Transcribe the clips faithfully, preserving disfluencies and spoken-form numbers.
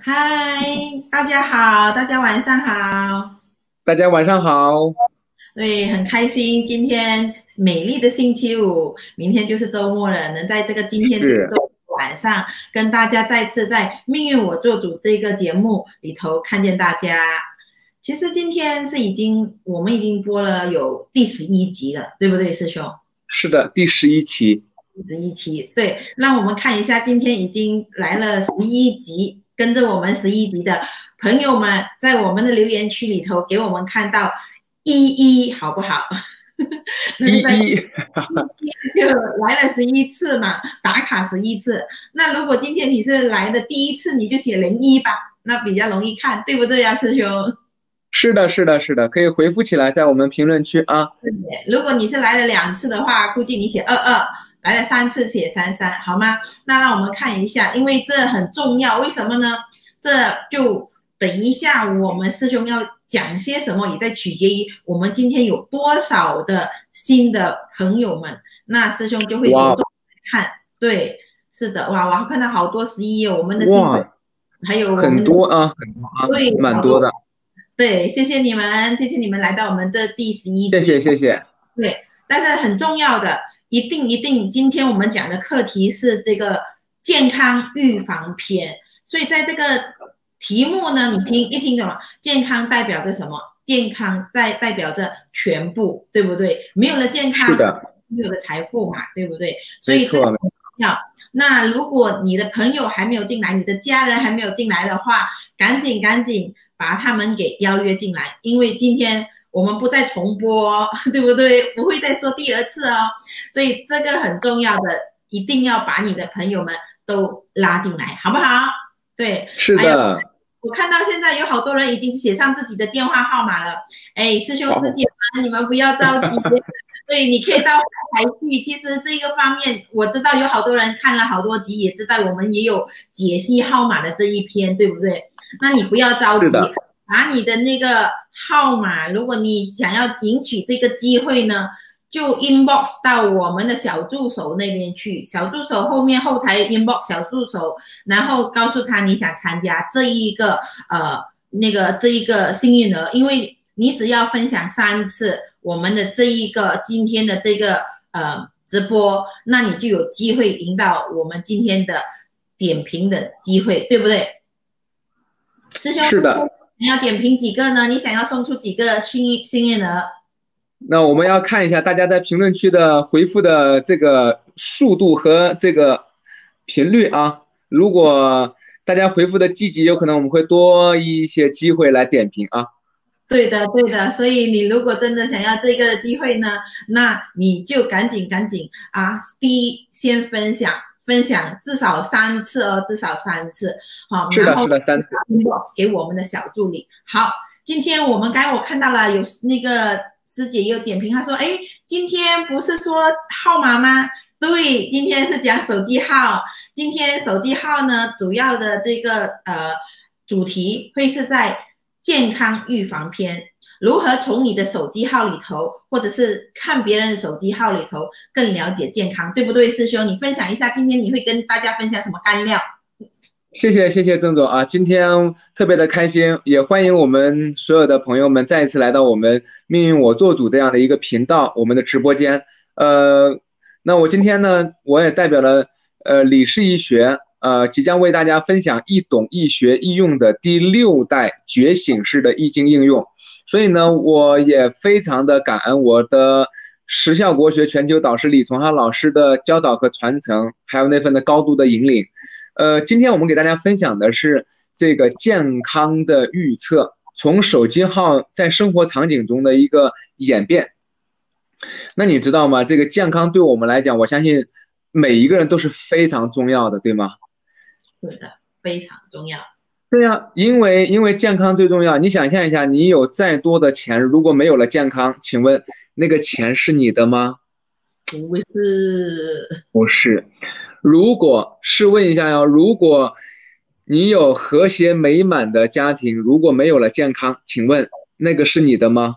嗨，大家好，大家晚上好。 大家晚上好。 对，很开心，今天美丽的星期五，明天就是周末了，能在这个今天这个是周五晚上跟大家再次在《命运我做主》这个节目里头看见大家。其实今天是已经我们已经播了有第十一集了，对不对，师兄？ 是的，第十一期。 十一期，对，让我们看一下，今天已经来了十一集，跟着我们十一集的朋友们，在我们的留言区里头给我们看到一一，好不好？那就在一一就来了十一次嘛，打卡十一次。那如果今天你是来的第一次，你就写零一吧，那比较容易看，对不对呀、啊师兄？ 是的，是的，是的，可以回复起来，在我们评论区啊。 如果你是来了两次的话，估计你写二二，来了三次写三三，好吗？那让我们看一下，因为这很重要，为什么呢？这就等一下我们师兄要讲些什么，也在取决于我们今天有多少的新的朋友们，那师兄就会着重看。对，是的，哇，我看到好多十一哦，我们的新朋友， 哇，很还有我们的多啊，很多啊， 对，好多。 蛮多的。 对，谢谢你们，谢谢你们来到我们这第十一谢谢， 集。 谢谢。 对，但是很重要的，一定一定，今天我们讲的课题是这个健康预防篇，所以在这个题目呢，你听一听懂了，健康代表着什么？健康代代表着全部，对不对？没有了健康， 是的， 没有了财富嘛，对不对？所没错， 以这个很重要。那如果你的朋友还没有进来，你的家人还没有进来的话，赶紧赶紧把他们给邀约进来，因为今天我们不再重播哦，对不对？不会再说第二次哦，所以这个很重要的，一定要把你的朋友们都拉进来，好不好？对，还有是的。 我看到现在有好多人已经写上自己的电话号码了，哎，师兄师好， 姐们，你们不要着急。对，你可以到台剧。其实这个方面，我知道有好多人看了好多集，也知道我们也有解析号码的这一篇，对不对？那你不要着急， 是的， 把你的那个号码，如果你想要赢取这个机会呢，就 inbox 到我们的小助手那边去，小助手后面后台 inbox 小助手，然后告诉他你想参加这一个呃那个这一个幸运儿，因为你只要分享三次我们的这一个今天的这个呃直播，那你就有机会赢到我们今天的点评的机会，对不对？师兄， 是的。 你要点评几个呢？你想要送出几个幸运幸运儿？ 那我们要看一下大家在评论区的回复的这个速度和这个频率啊。如果大家回复的积极，有可能我们会多一些机会来点评啊。 对的，对的。所以你如果真的想要这个机会呢，那你就赶紧赶紧啊！第一，先分享分享至少三次哦，至少三次。好， 是的， 然后是的，三次。 inbox 给我们的小助理。好，今天我们刚才我看到了有那个师姐也有点评，她说：“哎，今天不是说号码吗？”对，今天是讲手机号。今天手机号呢，主要的这个呃主题会是在健康预防篇，如何从你的手机号里头，或者是看别人的手机号里头，更了解健康，对不对，师兄？你分享一下，今天你会跟大家分享什么干料？ 谢谢谢谢郑总啊，今天特别的开心，也欢迎我们所有的朋友们再一次来到我们命运我做主这样的一个频道，我们的直播间。呃，那我今天呢，我也代表了呃李氏医学，呃，即将为大家分享易懂易学易用的第六代觉醒式的易经应用。所以呢，我也非常的感恩我的实效国学全球导师李从浩老师的教导和传承，还有那份的高度的引领。呃，今天我们给大家分享的是这个健康的预测，从手机号在生活场景中的一个演变。那你知道吗？这个健康对我们来讲，我相信每一个人都是非常重要的，对吗？ 对的，非常重要。 对呀，因为因为健康最重要。你想象一下，你有再多的钱，如果没有了健康，请问那个钱是你的吗？ 不是， 不是。如果试问一下哟，如果你有和谐美满的家庭，如果没有了健康，请问那个是你的吗？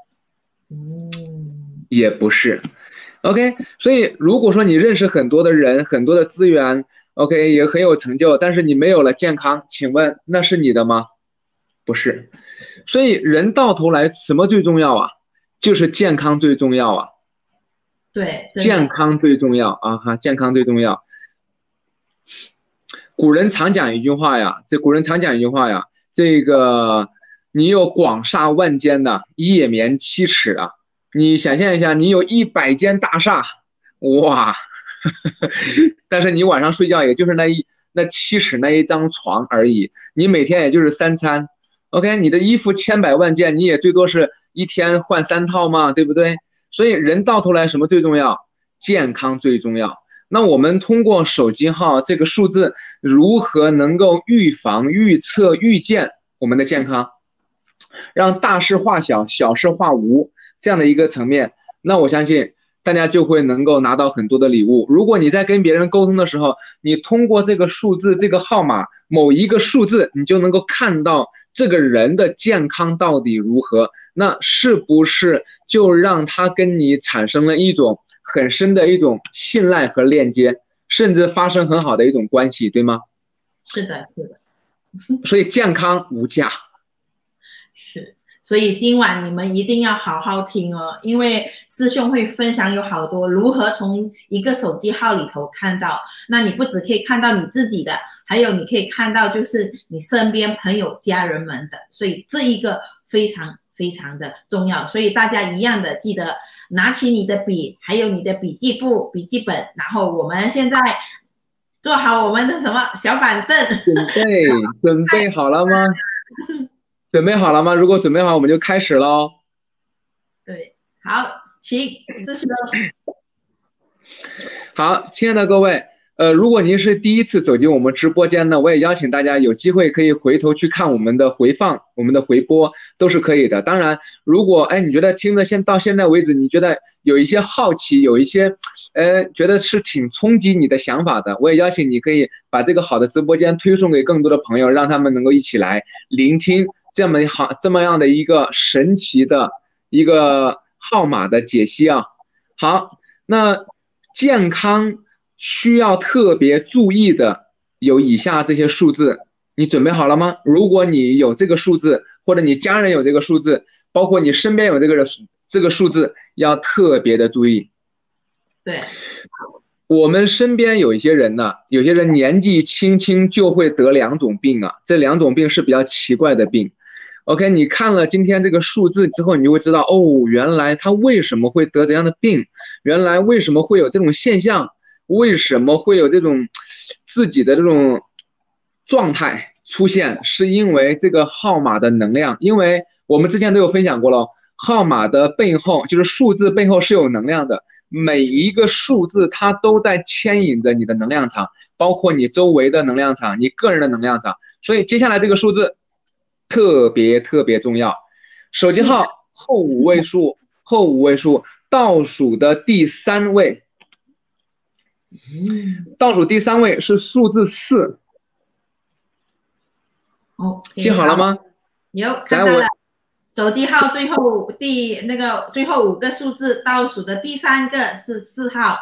嗯， 也不是。OK，所以如果说你认识很多的人，很多的资源， ，OK， 也很有成就，但是你没有了健康，请问那是你的吗？不是。所以人到头来什么最重要啊？就是健康最重要啊。 对， 健康最重要啊哈，健康最重要。古人常讲一句话呀，这古人常讲一句话呀，这个你有广厦万间的，夜眠七尺啊。你想象一下，你有一百间大厦，哇，但是你晚上睡觉也就是那一那七尺那一张床而已，你每天也就是三餐。OK， 你的衣服千百万件，你也最多是一天换三套嘛，对不对？所以人到头来什么最重要？健康最重要。那我们通过手机号这个数字，如何能够预防、预测、预见我们的健康，让大事化小，小事化无这样的一个层面？那我相信大家就会能够拿到很多的礼物。如果你在跟别人沟通的时候，你通过这个数字、这个号码某一个数字，你就能够看到这个人的健康到底如何，那是不是就让他跟你产生了一种很深的一种信赖和链接，甚至发生很好的一种关系，对吗？ 是的，是的。 所以健康无价。 是，所以今晚你们一定要好好听哦，因为师兄会分享有好多如何从一个手机号里头看到，那你不只可以看到你自己的，还有你可以看到就是你身边朋友家人们的，所以这一个非常非常的重要，所以大家一样的记得拿起你的笔，还有你的笔记簿、笔记本，然后我们现在做好我们的什么小板凳， 准备准备好了吗？准备好了吗？如果准备好，我们就开始喽。 对，好，请师兄。 好，亲爱的各位，呃，如果您是第一次走进我们直播间呢，我也邀请大家有机会可以回头去看我们的回放、我们的回播，都是可以的。当然，如果哎你觉得听着现到现在为止，你觉得有一些好奇，有一些呃觉得是挺冲击你的想法的，我也邀请你可以把这个好的直播间推送给更多的朋友，让他们能够一起来聆听这么好这么样的一个神奇的一个号码的解析啊。好，那健康需要特别注意的有以下这些数字，你准备好了吗？如果你有这个数字，或者你家人有这个数字，包括你身边有这个这个数字，要特别的注意。 对， 我们身边有一些人呢，有些人年纪轻轻就会得两种病啊，这两种病是比较奇怪的病。OK， 你看了今天这个数字之后，你就会知道，哦，原来他为什么会得这样的病，原来为什么会有这种现象，为什么会有这种自己的这种状态出现，是因为这个号码的能量。因为我们之前都有分享过了，号码的背后就是数字背后是有能量的，每一个数字它都在牵引着你的能量场，包括你周围的能量场，你个人的能量场。所以接下来这个数字特别特别重要，手机号后五位数，后五位数倒数的第三位，倒数第三位是数字四。 哦， 记好了吗？ 有看到了，手机号最后第那个最后五个数字倒数的第三个是四号。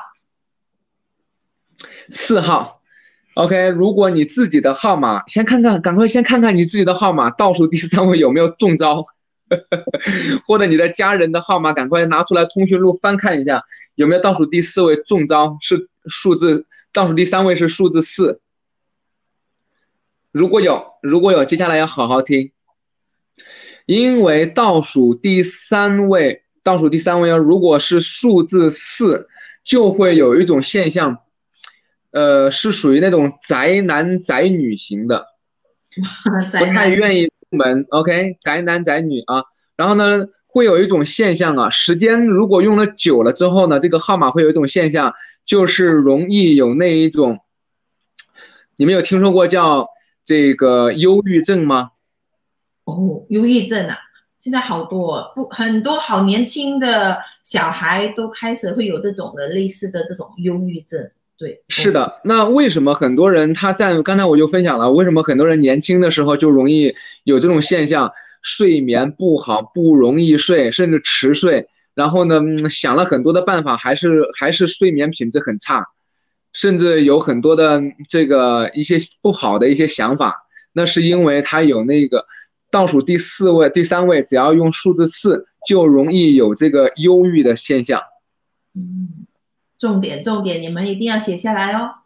四号。OK， 如果你自己的号码，先看看，赶快先看看你自己的号码倒数第三位有没有中招，或者你的家人的号码，赶快拿出来通讯录翻看一下，有没有倒数第四位中招，是数字倒数第三位是数字四。如果有，如果有，接下来要好好听，因为倒数第三位，倒数第三位如果是数字四，就会有一种现象。呃，是属于那种宅男宅女型的，不太愿意出门。OK， 宅男宅女啊，然后呢，会有一种现象啊，时间如果用了久了之后呢，这个号码会有一种现象，就是容易有那一种，你们有听说过叫这个忧郁症吗？ 哦，忧郁症啊，现在好多不很多好年轻的小孩都开始会有这种的类似的这种忧郁症。对， 是的，那为什么很多人他在刚才我就分享了，为什么很多人年轻的时候就容易有这种现象，睡眠不好，不容易睡，甚至迟睡，然后呢，想了很多的办法，还是还是睡眠品质很差。 甚至有很多的这个一些不好的一些想法，那是因为他有那个倒数第四位、第三位，只要用数字四，就容易有这个忧郁的现象。 嗯，重点重点，你们一定要写下来哦。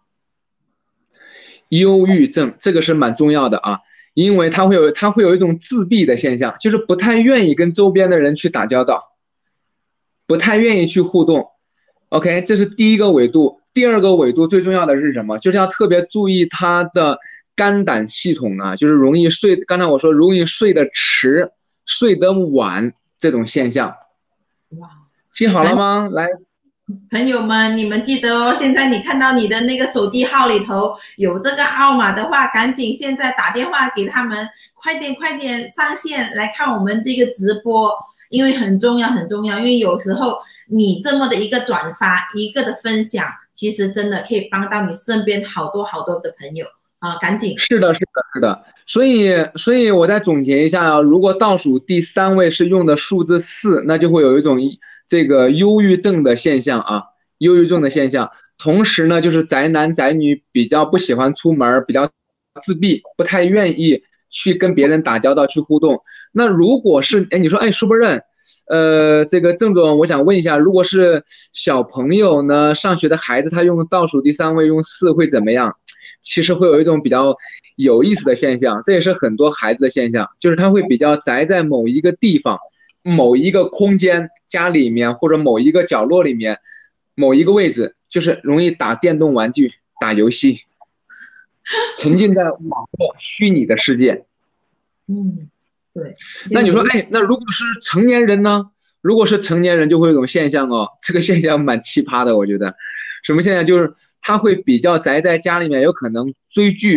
忧郁症这个是蛮重要的啊，因为他会有他会有一种自闭的现象，就是不太愿意跟周边的人去打交道，不太愿意去互动。OK， 这是第一个维度。第二个维度最重要的是什么？就是要特别注意他的肝胆系统啊，就是容易睡。刚才我说容易睡得迟、睡得晚这种现象。 哇， 记好了吗？来， 朋友们，你们记得哦。现在你看到你的那个手机号里头有这个号码的话，赶紧现在打电话给他们，快点快点上线来看我们这个直播，因为很重要很重要。因为有时候你这么的一个转发，一个的分享，其实真的可以帮到你身边好多好多的朋友啊！赶紧。 是的，是的，是的。所以，所以我再总结一下啊，如果倒数第三位是用的数字四，那就会有一种这个忧郁症的现象啊，忧郁症的现象。同时呢，就是宅男宅女比较不喜欢出门，比较自闭，不太愿意去跟别人打交道、去互动。那如果是，哎，你说，哎，苏伯任，呃，这个郑总，我想问一下，如果是小朋友呢，上学的孩子，他用倒数第三位用四会怎么样？其实会有一种比较有意思的现象，这也是很多孩子的现象，就是他会比较宅在某一个地方、某一个空间、家里面或者某一个角落里面、某一个位置，就是容易打电动玩具、打游戏，沉浸在网络虚拟的世界。 嗯，对。 那你说，哎，那如果是成年人呢？如果是成年人，就会有一种现象哦，这个现象蛮奇葩的，我觉得。什么现象？就是他会比较宅在家里面，有可能追剧，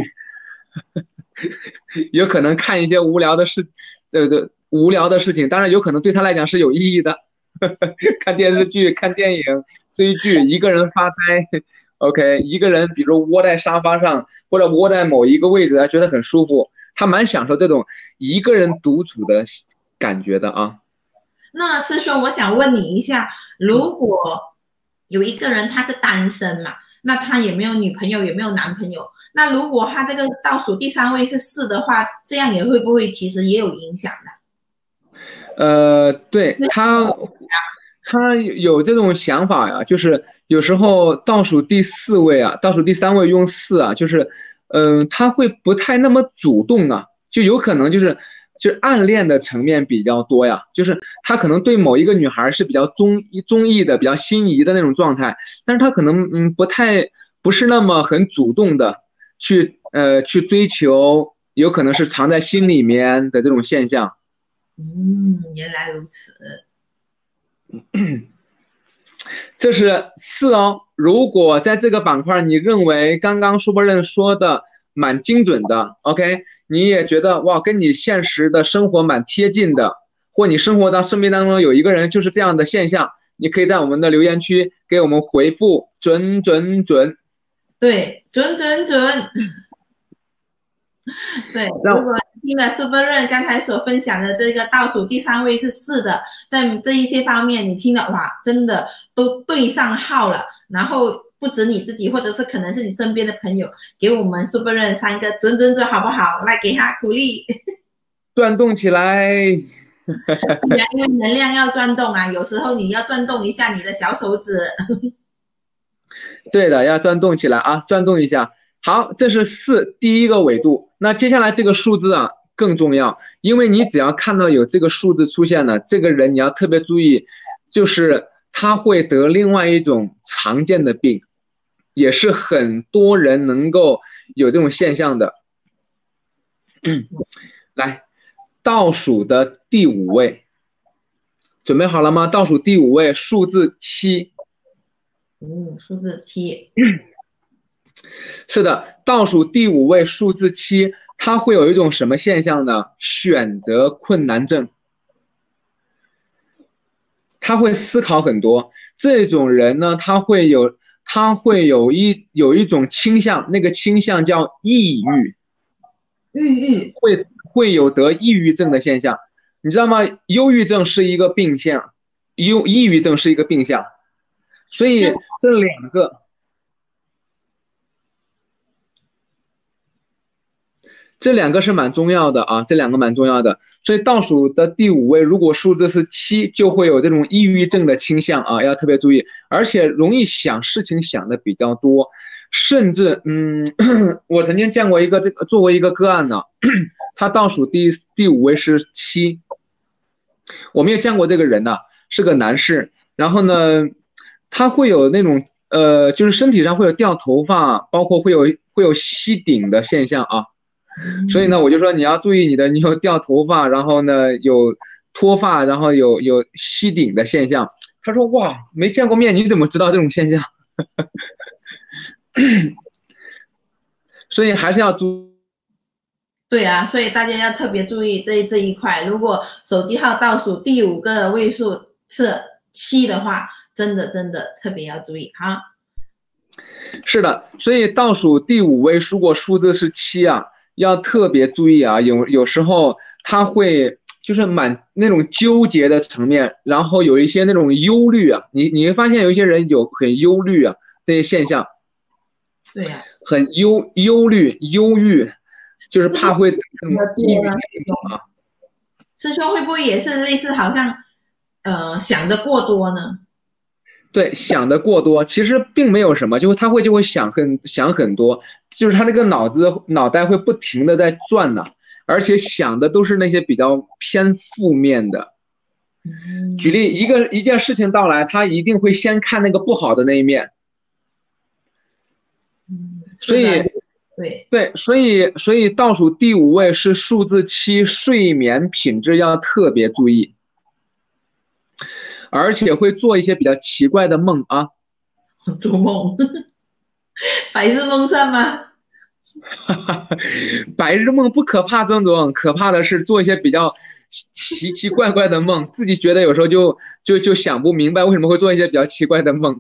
有可能看一些无聊的事，这个无聊的事情，当然有可能对他来讲是有意义的，看电视剧、看电影、追剧，一个人发呆。OK， 一个人，比如窝在沙发上，或者窝在某一个位置，他觉得很舒服，他蛮享受这种一个人独处的感觉的啊。 那师兄，我想问你一下，如果有一个人他是单身嘛，那他也没有女朋友，也没有男朋友，那如果他这个倒数第三位是四的话，这样也会不会其实也有影响的？ 呃，对他，他有这种想法呀，就是有时候倒数第四位啊，倒数第三位用四啊，就是，嗯、呃，他会不太那么主动啊，就有可能就是。就是暗恋的层面比较多呀，就是他可能对某一个女孩是比较中中意的、比较心仪的那种状态，但是他可能嗯不太不是那么很主动的去呃去追求，有可能是藏在心里面的这种现象。 嗯，原来如此。 这是四哦。如果在这个板块你认为刚刚苏伯任说的蛮精准的 ，OK， 你也觉得哇，跟你现实的生活蛮贴近的，或你生活到生命当中有一个人就是这样的现象，你可以在我们的留言区给我们回复准准准。 对，准准准。对，如果听了苏伯任刚才所分享的这个倒数第三位是四的，在这一些方面你听了哇，真的都对上号了。然后不止你自己，或者是可能是你身边的朋友，给我们苏伯任三个准准准好不好？来给他鼓励， 转动起来。 因为能量要转动啊，有时候你要转动一下你的小手指。 对的，要转动起来啊，转动一下。好，这是四第一个维度。那接下来这个数字啊更重要，因为你只要看到有这个数字出现了，这个人你要特别注意，就是他会得另外一种常见的病，也是很多人能够有这种现象的。来，倒数的第五位，准备好了吗？倒数第五位，数字七。 嗯，数字七。 是的，倒数第五位数字七，它会有一种什么现象呢？选择困难症。他会思考很多，这种人呢，他会有他会有一有一种倾向，那个倾向叫抑郁， 郁郁会会有得抑郁症的现象，你知道吗？忧郁症是一个病象，忧抑郁症是一个病象，所以这两个。 这两个是蛮重要的啊，这两个蛮重要的。所以倒数的第五位，如果数字是七，就会有这种抑郁症的倾向啊，要特别注意，而且容易想事情想的比较多，甚至嗯，我曾经见过一个这个作为一个个案呢，他倒数第第五位是七，我们也见过这个人呢，是个男士，然后呢，他会有那种呃，就是身体上会有掉头发，包括会有会有吸顶的现象啊。所以呢，我就说你要注意你的，你有掉头发，然后呢有脱发，然后有有吸顶的现象。他说哇，没见过面，你怎么知道这种现象？所以还是要注。 对啊，所以大家要特别注意这这一块。如果手机号倒数第五个位数是七的话，真的真的特别要注意哈。 是的，所以倒数第五位如果数字是七啊，要特别注意啊，有有时候他会就是蛮那种纠结的层面，然后有一些那种忧虑啊，你你会发现有一些人有很忧虑啊这些现象， 对呀、啊， 很忧忧虑忧郁，就是怕会这种抑郁啊。 师兄会不会也是类似，好像呃想的过多呢？ 对，想的过多，其实并没有什么，就是他会就会想很想很多，就是他那个脑子脑袋会不停的在转呢，而且想的都是那些比较偏负面的。举例，一个一件事情到来，他一定会先看那个不好的那一面。所以对对，所以所以倒数第五位是数字七，睡眠品质要特别注意。而且会做一些比较奇怪的梦啊， 做梦，白日梦算吗？ 白日梦不可怕，曾总，可怕的是做一些比较奇奇怪怪的梦，自己觉得有时候就就就想不明白为什么会做一些比较奇怪的梦。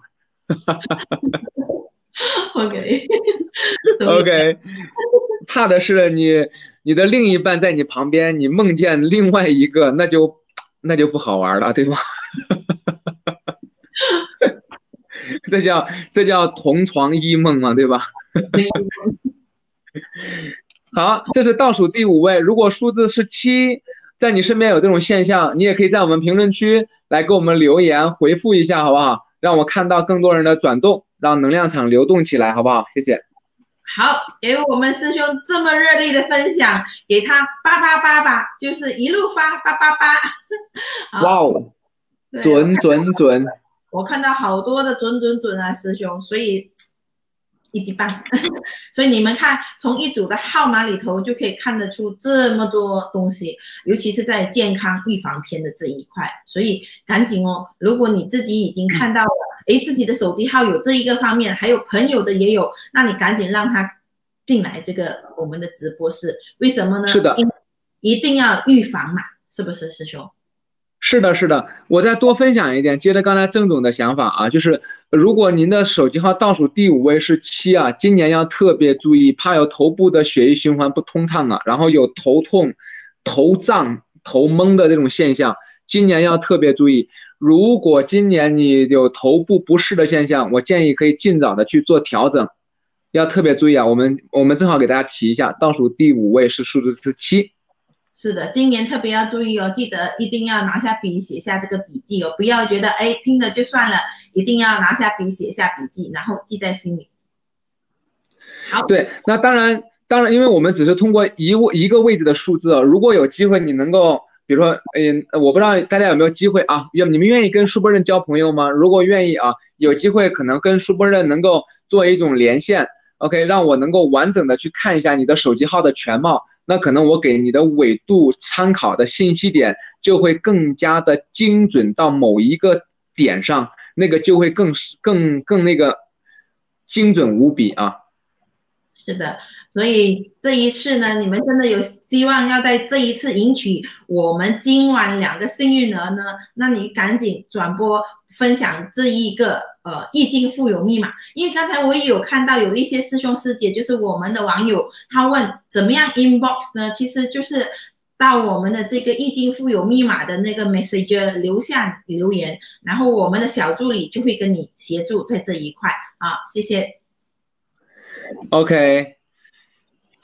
OK OK， 怕的是你你的另一半在你旁边，你梦见另外一个，那就那就不好玩了，对吧？这叫这叫同床异梦嘛，对吧？好，这是倒数第五位。如果数字是七，在你身边有这种现象，你也可以在我们评论区来给我们留言回复一下，好不好？让我看到更多人的转动，让能量场流动起来，好不好？谢谢。 好，给我们师兄这么热烈的分享，给他八八八吧，就是一路发八八八。 哇哦，准准准！ 我看到好多的准准准啊，师兄，所以一级棒。所以你们看，从一组的号码里头就可以看得出这么多东西，尤其是在健康预防篇的这一块。所以赶紧哦，如果你自己已经看到了，诶，自己的手机号有这一个方面，还有朋友的也有，那你赶紧让他进来这个我们的直播室。为什么呢？ 是的， 一定要预防嘛，是不是，师兄？ 是的，是的，我再多分享一点，接着刚才郑总的想法啊，就是如果您的手机号倒数第五位是七啊，今年要特别注意，怕有头部的血液循环不通畅啊，然后有头痛、头胀、头懵的这种现象，今年要特别注意。如果今年你有头部不适的现象，我建议可以尽早的去做调整，要特别注意啊。我们我们正好给大家提一下，倒数第五位是数字是七。 是的，今年特别要注意哦，记得一定要拿下笔写下这个笔记哦，不要觉得哎听了就算了，一定要拿下笔写下笔记，然后记在心里。好，对， 那当然当然，因为我们只是通过一位一个位置的数字，如果有机会你能够，比如说，嗯，我不知道大家有没有机会啊，要你们愿意跟舒波任交朋友吗？如果愿意啊，有机会可能跟舒波任能够做一种连线 ，OK， 让我能够完整的去看一下你的手机号的全貌。那可能我给你的纬度参考的信息点就会更加的精准到某一个点上，那个就会更更更那个精准无比啊。 是的，所以这一次呢，你们真的有希望要在这一次迎娶我们今晚两个幸运儿呢，那你赶紧转播分享这一个呃易经富有密码，因为刚才我也有看到有一些师兄师姐，就是我们的网友，他问怎么样 inbox 呢？其实就是到我们的这个易经富有密码的那个 messenger 留下留言，然后我们的小助理就会跟你协助在这一块啊，谢谢。 OK，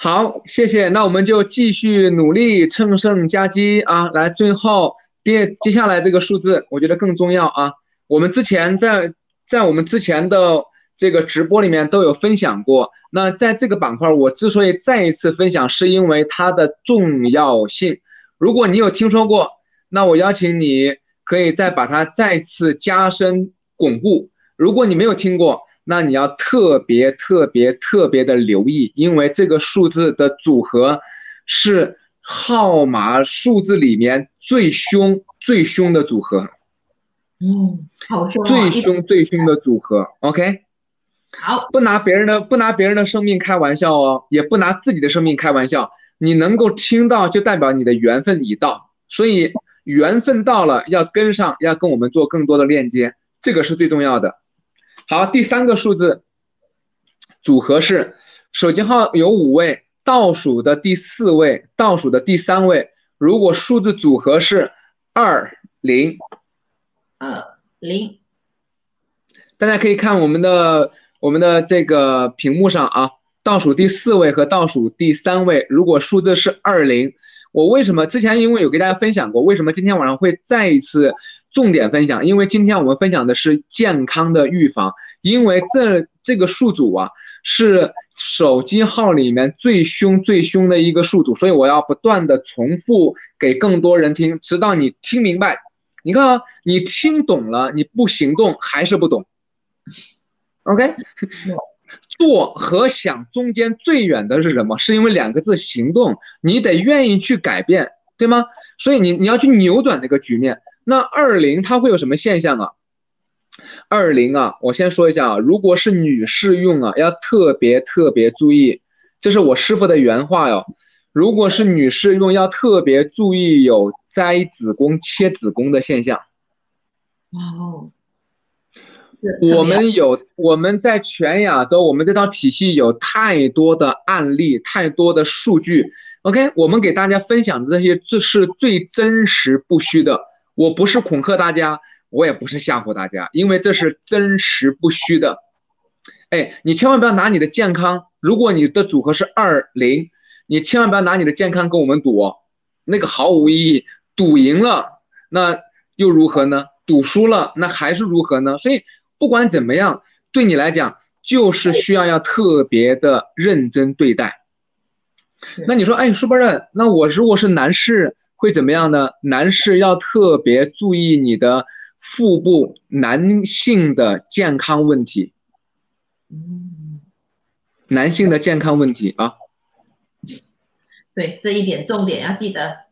好，谢谢。那我们就继续努力，乘胜夹击啊！来，最后接接下来这个数字，我觉得更重要啊。我们之前在在我们之前的这个直播里面都有分享过。那在这个板块，我之所以再一次分享，是因为它的重要性。如果你有听说过，那我邀请你可以再把它再次加深巩固。如果你没有听过，那你要特别特别特别的留意，因为这个数字的组合是号码数字里面最凶最凶的组合。 嗯，好凶、哦， 最凶最凶的组合。OK， 好， 不拿别人的不拿别人的生命开玩笑哦，也不拿自己的生命开玩笑。你能够听到，就代表你的缘分已到，所以缘分到了，要跟上，要跟我们做更多的链接，这个是最重要的。好，第三个数字组合是手机号有五位，倒数的第四位，倒数的第三位，如果数字组合是二零， 二零， 大家可以看我们的我们的这个屏幕上啊，倒数第四位和倒数第三位，如果数字是二零，我为什么之前因为有给大家分享过，为什么今天晚上会再一次重点分享？因为今天我们分享的是健康的预防，因为这这个数组啊是手机号里面最凶最凶的一个数组，所以我要不断的重复给更多人听，直到你听明白。你看啊，你听懂了，你不行动还是不懂。OK， 做和想中间最远的是什么？是因为两个字行动，你得愿意去改变，对吗？所以你你要去扭转这个局面。那二零它会有什么现象啊？二零啊，我先说一下啊，如果是女士用啊，要特别特别注意，这是我师傅的原话哟。如果是女士用，要特别注意有摘子宫、切子宫的现象。 哇哦！ 我们有我们在全亚洲，我们这套体系有太多的案例，太多的数据。OK， 我们给大家分享的这些，这是最真实不虚的。我不是恐吓大家，我也不是吓唬大家，因为这是真实不虚的。哎，你千万不要拿你的健康，如果你的组合是二零，你千万不要拿你的健康跟我们赌哦，那个毫无意义。赌赢了，那又如何呢？赌输了，那还是如何呢？所以不管怎么样，对你来讲就是需要要特别的认真对待。那你说，哎，舒伯任，那我如果是男士会怎么样呢？男士要特别注意你的腹部男性的健康问题。 嗯， 男性的健康问题啊。 对，这一点重点要记得。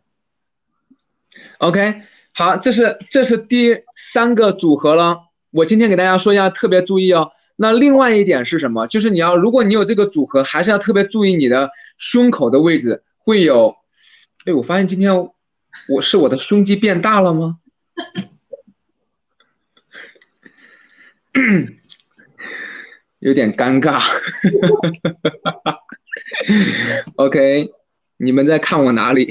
OK， 好，这是这是第三个组合了。我今天给大家说一下，特别注意哦。那另外一点是什么？就是你要，如果你有这个组合，还是要特别注意你的胸口的位置会有。哎，我发现今天我是我的胸肌变大了吗？有点尴尬。OK， 你们在看我哪里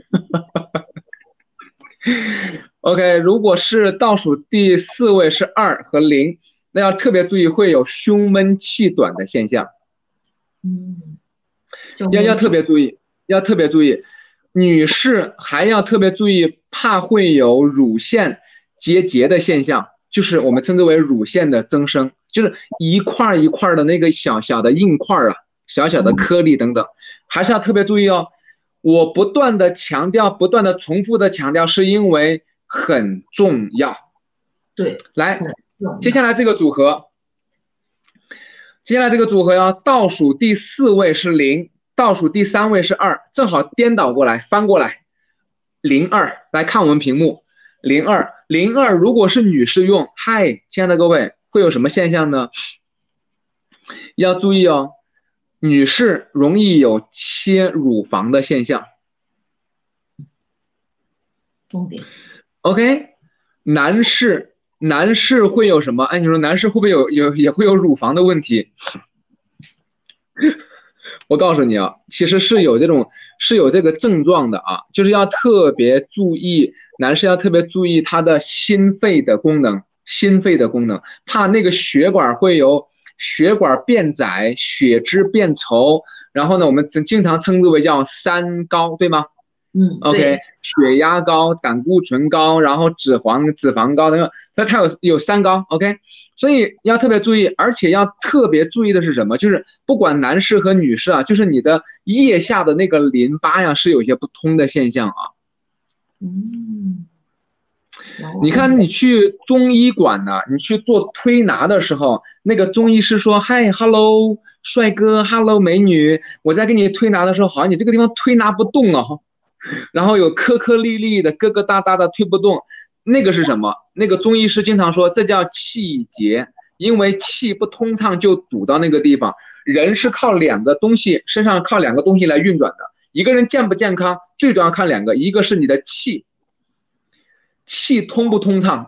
？OK， 如果是倒数第四位是二和零，那要特别注意会有胸闷气短的现象。 嗯， 要要特别注意，要特别注意。女士还要特别注意，怕会有乳腺结节的现象，就是我们称之为乳腺的增生，就是一块一块的那个小小的硬块啊，小小的颗粒等等，还是要特别注意哦。我不断的强调，不断的重复的强调，是因为很重要。 对， 来，接下来这个组合，接下来这个组合要倒数第四位是零，倒数第三位是二，正好颠倒过来，翻过来，零二，来看我们屏幕，零二零二，如果是女士用，嗨，亲爱的各位，会有什么现象呢？要注意哦。女士容易有切乳房的现象。 重点。 OK， 男士男士会有什么？哎，你说男士会不会有有也会有乳房的问题？我告诉你啊，其实是有这种是有这个症状的啊，就是要特别注意，男士要特别注意他的心肺的功能，心肺的功能，怕那个血管会有血管变窄，血脂变稠，然后呢，我们经常称之为叫三高，对吗？ 嗯 ，OK，血压高，胆固醇高，然后脂肪脂肪高等等，它它有有三高 ，OK， 所以要特别注意，而且要特别注意的是什么？就是不管男士和女士啊，就是你的腋下的那个淋巴呀是有一些不通的现象啊。 嗯， 你看你去中医馆呢，你去做推拿的时候，那个中医师说：“嗨 ，hello， 帅哥 ，hello， 美女，我在给你推拿的时候，好像你这个地方推拿不动啊。”然后有颗颗粒粒的、疙疙瘩瘩的推不动，那个是什么？那个中医师经常说，这叫气结，因为气不通畅就堵到那个地方。人是靠两个东西，身上靠两个东西来运转的。一个人健不健康，最主要看两个，一个是你的气，气通不通畅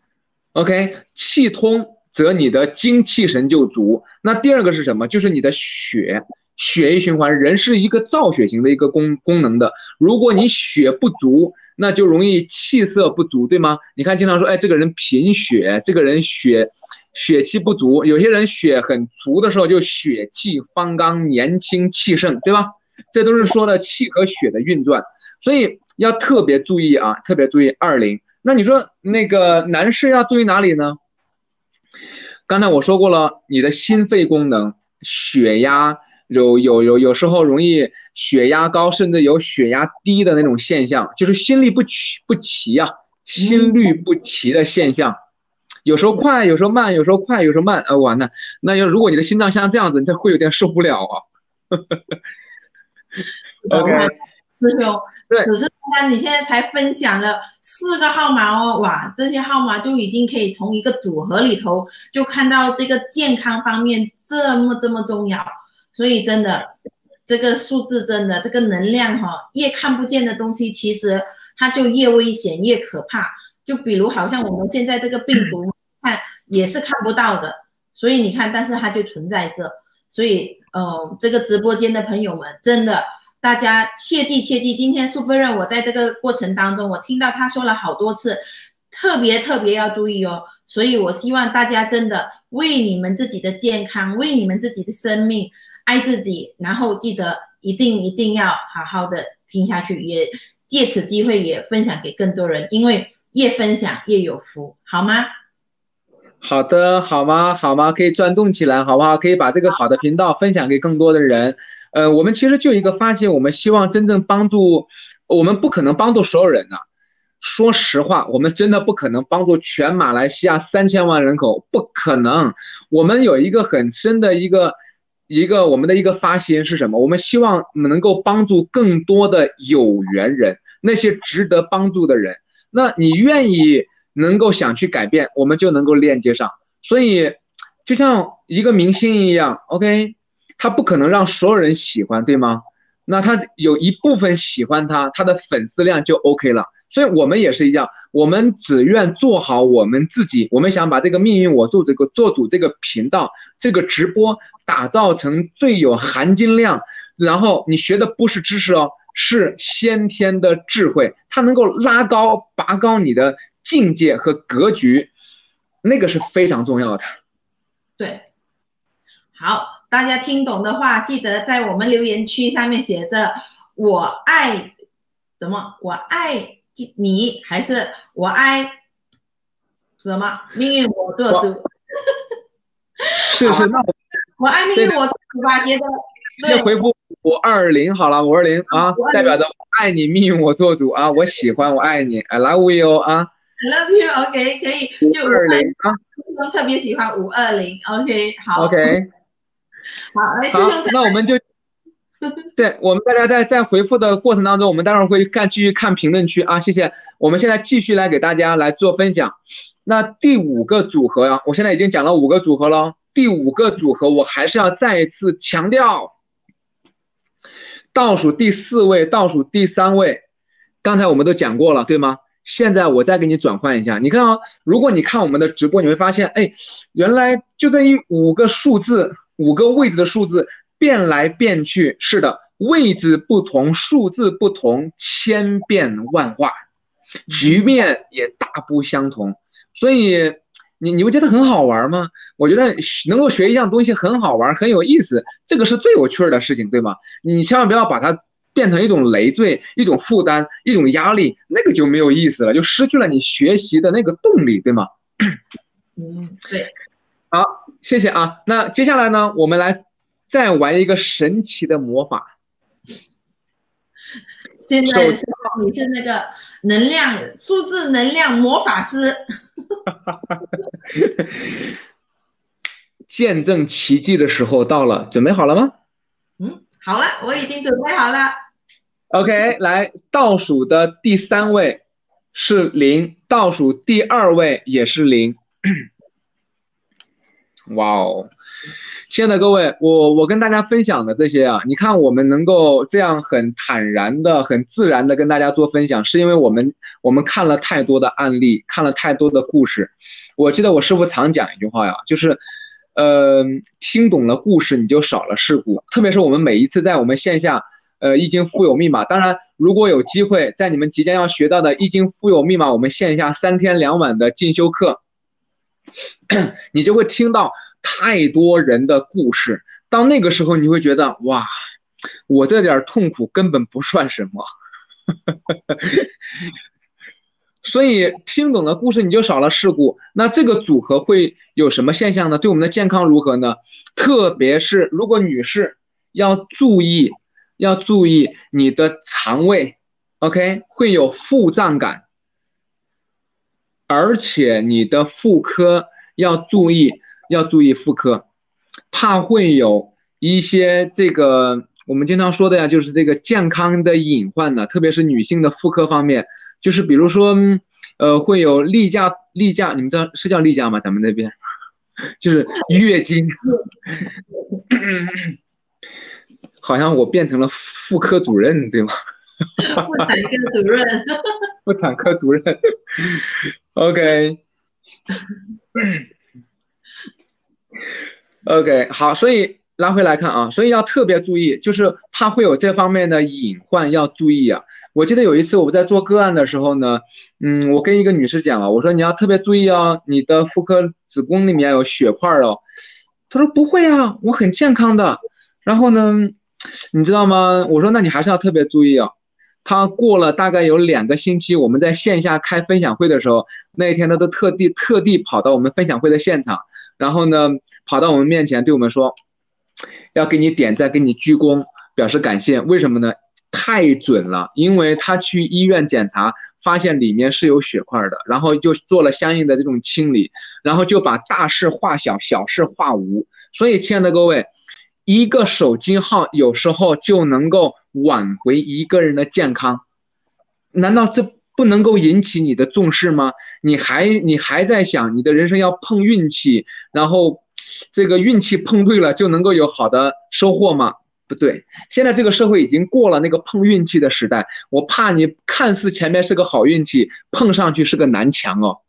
，OK， 气通则你的精气神就足。那第二个是什么？就是你的血。血液循环，人是一个造血型的一个功功能的。如果你血不足，那就容易气色不足，对吗？你看，经常说，哎，这个人贫血，这个人血血气不足。有些人血很足的时候，就血气方刚、年轻气盛，对吧？这都是说的气和血的运转，所以要特别注意啊，特别注意二零。那你说那个男士要注意哪里呢？刚才我说过了，你的心肺功能、血压。有有有有时候容易血压高，甚至有血压低的那种现象，就是心律不齐不齐啊，心律不齐的现象，有时候快，有时候慢，有时候快，有时候慢，啊，完了，那要如果你的心脏像这样子，你会有点受不了啊。OK， 师兄， 对， 只是刚你现在才分享了四个号码哦，哇，这些号码就已经可以从一个组合里头就看到这个健康方面这么这么重要。所以真的，这个数字真的，这个能量哈、哦，越看不见的东西，其实它就越危险、越可怕。就比如好像我们现在这个病毒，看也是看不到的，所以你看，但是它就存在着。所以，呃，这个直播间的朋友们，真的，大家切记切记。今天 Super 任我在这个过程当中，我听到他说了好多次，特别特别要注意哦。所以我希望大家真的为你们自己的健康，为你们自己的生命。爱自己，然后记得一定一定要好好的听下去，也借此机会也分享给更多人，因为越分享越有福，好吗？ 好的，好吗？好吗？可以转动起来，好不好？可以把这个好的频道分享给更多的人。呃，我们其实就一个发现，我们希望真正帮助，我们不可能帮助所有人呐、啊。说实话，我们真的不可能帮助全马来西亚三千万人口，不可能。我们有一个很深的一个。一个我们的一个发心是什么？我们希望能够帮助更多的有缘人，那些值得帮助的人。那你愿意能够想去改变，我们就能够链接上。所以，就像一个明星一样 ，OK， 他不可能让所有人喜欢，对吗？那他有一部分喜欢他，他的粉丝量就 OK 了。所以我们也是一样，我们只愿做好我们自己。我们想把这个命运我做这个做主这个频道，这个直播打造成最有含金量。然后你学的不是知识哦，是先天的智慧，它能够拉高拔高你的境界和格局，那个是非常重要的。 对，好，大家听懂的话，记得在我们留言区上面写着“我爱”，怎么？我爱。你还是我爱什么？命运我做主。 是是，那我我爱命运我做主吧，觉得先回复五二零好了，五二零啊，代表着我爱你，命运我做主啊，我喜欢，我爱你 ，I love you 啊 ，I love you，OK， 可以，就五二零啊， 我特别喜欢五二零 ，OK， 好 ，OK， 好，来， 好，那我们就。对我们大家在在回复的过程当中，我们待会儿会看继续看评论区啊，谢谢。我们现在继续来给大家来做分享。那第五个组合啊，我现在已经讲了五个组合了。第五个组合我还是要再一次强调，倒数第四位、倒数第三位，刚才我们都讲过了，对吗？现在我再给你转换一下，你看啊，如果你看我们的直播，你会发现，哎，原来就这一五个数字，五个位置的数字。变来变去，是的，位置不同，数字不同，千变万化，局面也大不相同。所以你你会觉得很好玩吗？我觉得能够学一样东西很好玩，很有意思，这个是最有趣的事情，对吗？你千万不要把它变成一种累赘、一种负担、一种压力，那个就没有意思了，就失去了你学习的那个动力，对吗？ 嗯，对。 好，谢谢啊。那接下来呢，我们来再玩一个神奇的魔法。 现在你是那个能量数字能量魔法师。 见证奇迹的时候到了，准备好了吗？ 嗯，好了，我已经准备好了。 OK， 来，倒数的第三位是零，倒数第二位也是零。哇哦！亲爱的各位，我我跟大家分享的这些啊，你看我们能够这样很坦然的、很自然的跟大家做分享，是因为我们我们看了太多的案例，看了太多的故事。我记得我师父常讲一句话呀，就是，呃，听懂了故事，你就少了事故。特别是我们每一次在我们线下，呃，易经富有密码，当然如果有机会在你们即将要学到的易经富有密码，我们线下三天两晚的进修课，你就会听到太多人的故事。到那个时候，你会觉得哇，我这点痛苦根本不算什么。所以听懂了故事，你就少了事故。那这个组合会有什么现象呢？对我们的健康如何呢？特别是如果女士要注意，要注意你的肠胃 ，OK， 会有腹胀感，而且你的妇科要注意，要注意妇科，怕会有一些这个我们经常说的呀，就是这个健康的隐患呢，特别是女性的妇科方面。就是比如说，呃，会有例假，例假，你们知道是叫例假吗？咱们那边就是月经，好像我变成了妇科主任，对吗？ 妇产科主任， 妇产科主任 ，OK，OK， okay, 好，所以拉回来看啊，所以要特别注意，就是怕会有这方面的隐患，要注意啊。我记得有一次我在做个案的时候呢，嗯，我跟一个女士讲啊，我说你要特别注意哦，你的妇科子宫里面有血块哦。她说不会啊，我很健康的。然后呢，你知道吗？我说那你还是要特别注意哦。她过了大概有两个星期，我们在线下开分享会的时候，那一天她都特地特地跑到我们分享会的现场，然后呢，跑到我们面前对我们说，要给你点赞，给你鞠躬，表示感谢。为什么呢？太准了，因为他去医院检查，发现里面是有血块的，然后就做了相应的这种清理，然后就把大事化小，小事化无。所以，亲爱的各位，一个手机号有时候就能够挽回一个人的健康，难道这不能够引起你的重视吗？你还你还在想你的人生要碰运气，然后这个运气碰对了就能够有好的收获吗？不对，现在这个社会已经过了那个碰运气的时代，我怕你看似前面是个好运气，碰上去是个南墙哦。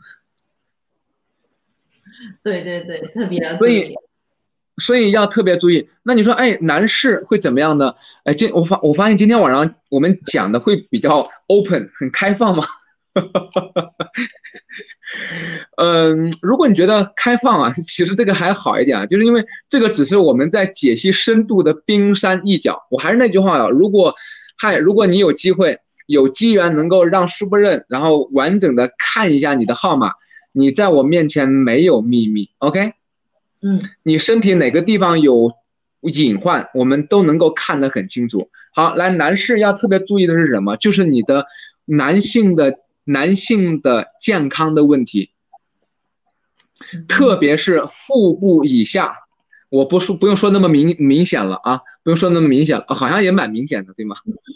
对对对，特别要注所以意。 所以要特别注意。那你说，哎，男士会怎么样呢？哎，今我发我发现今天晚上我们讲的会比较 open， 很开放嘛。嗯，如果你觉得开放啊，其实这个还好一点啊，就是因为这个只是我们在解析深度的冰山一角。我还是那句话啊，如果嗨，如果你有机会、有机缘能够让书不认，然后完整的看一下你的号码，你在我面前没有秘密 ，OK？ 嗯， 你身体哪个地方有隐患，我们都能够看得很清楚。好，来，男士要特别注意的是什么？就是你的男性的男性的健康的问题，特别是腹部以下。我不说不用说那么明明显了啊，不用说那么明显了，好像也蛮明显的，对吗？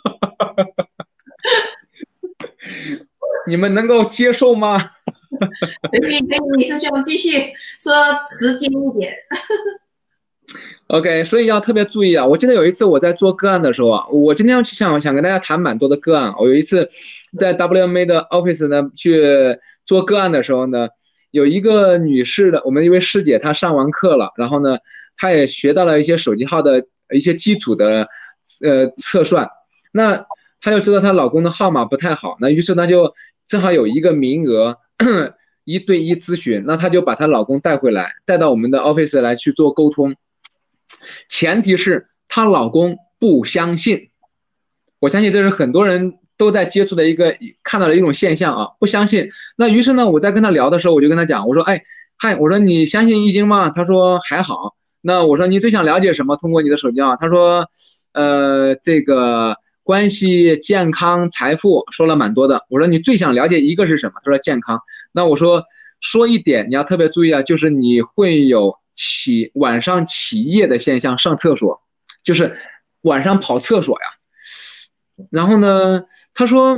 你们能够接受吗？ 可以可以，李师兄继续说直接一点。 OK， 所以要特别注意啊！我记得有一次我在做个案的时候啊，我今天想想跟大家谈蛮多的个案。我有一次在 W M A 的 office 呢去做个案的时候呢，有一个女士的，我们一位师姐，她上完课了，然后呢，她也学到了一些手机号的一些基础的呃测算。那她就知道她老公的号码不太好，那于是她就正好有一个名额。 一对一咨询，那她就把她老公带回来，带到我们的 office 来去做沟通，前提是她老公不相信。我相信这是很多人都在接触的一个看到的一种现象啊，不相信。那于是呢，我在跟他聊的时候，我就跟他讲，我说，哎，嗨，我说你相信易经吗？他说还好。那我说你最想了解什么？通过你的手机啊？他说，呃，这个关系、健康、财富说了蛮多的。我说你最想了解一个是什么？他说健康。那我说说一点你要特别注意啊，就是你会有起晚上起夜的现象，上厕所，就是晚上跑厕所呀。然后呢，他说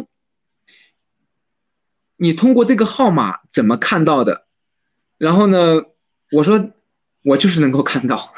你通过这个号码怎么看到的？然后呢，我说我就是能够看到。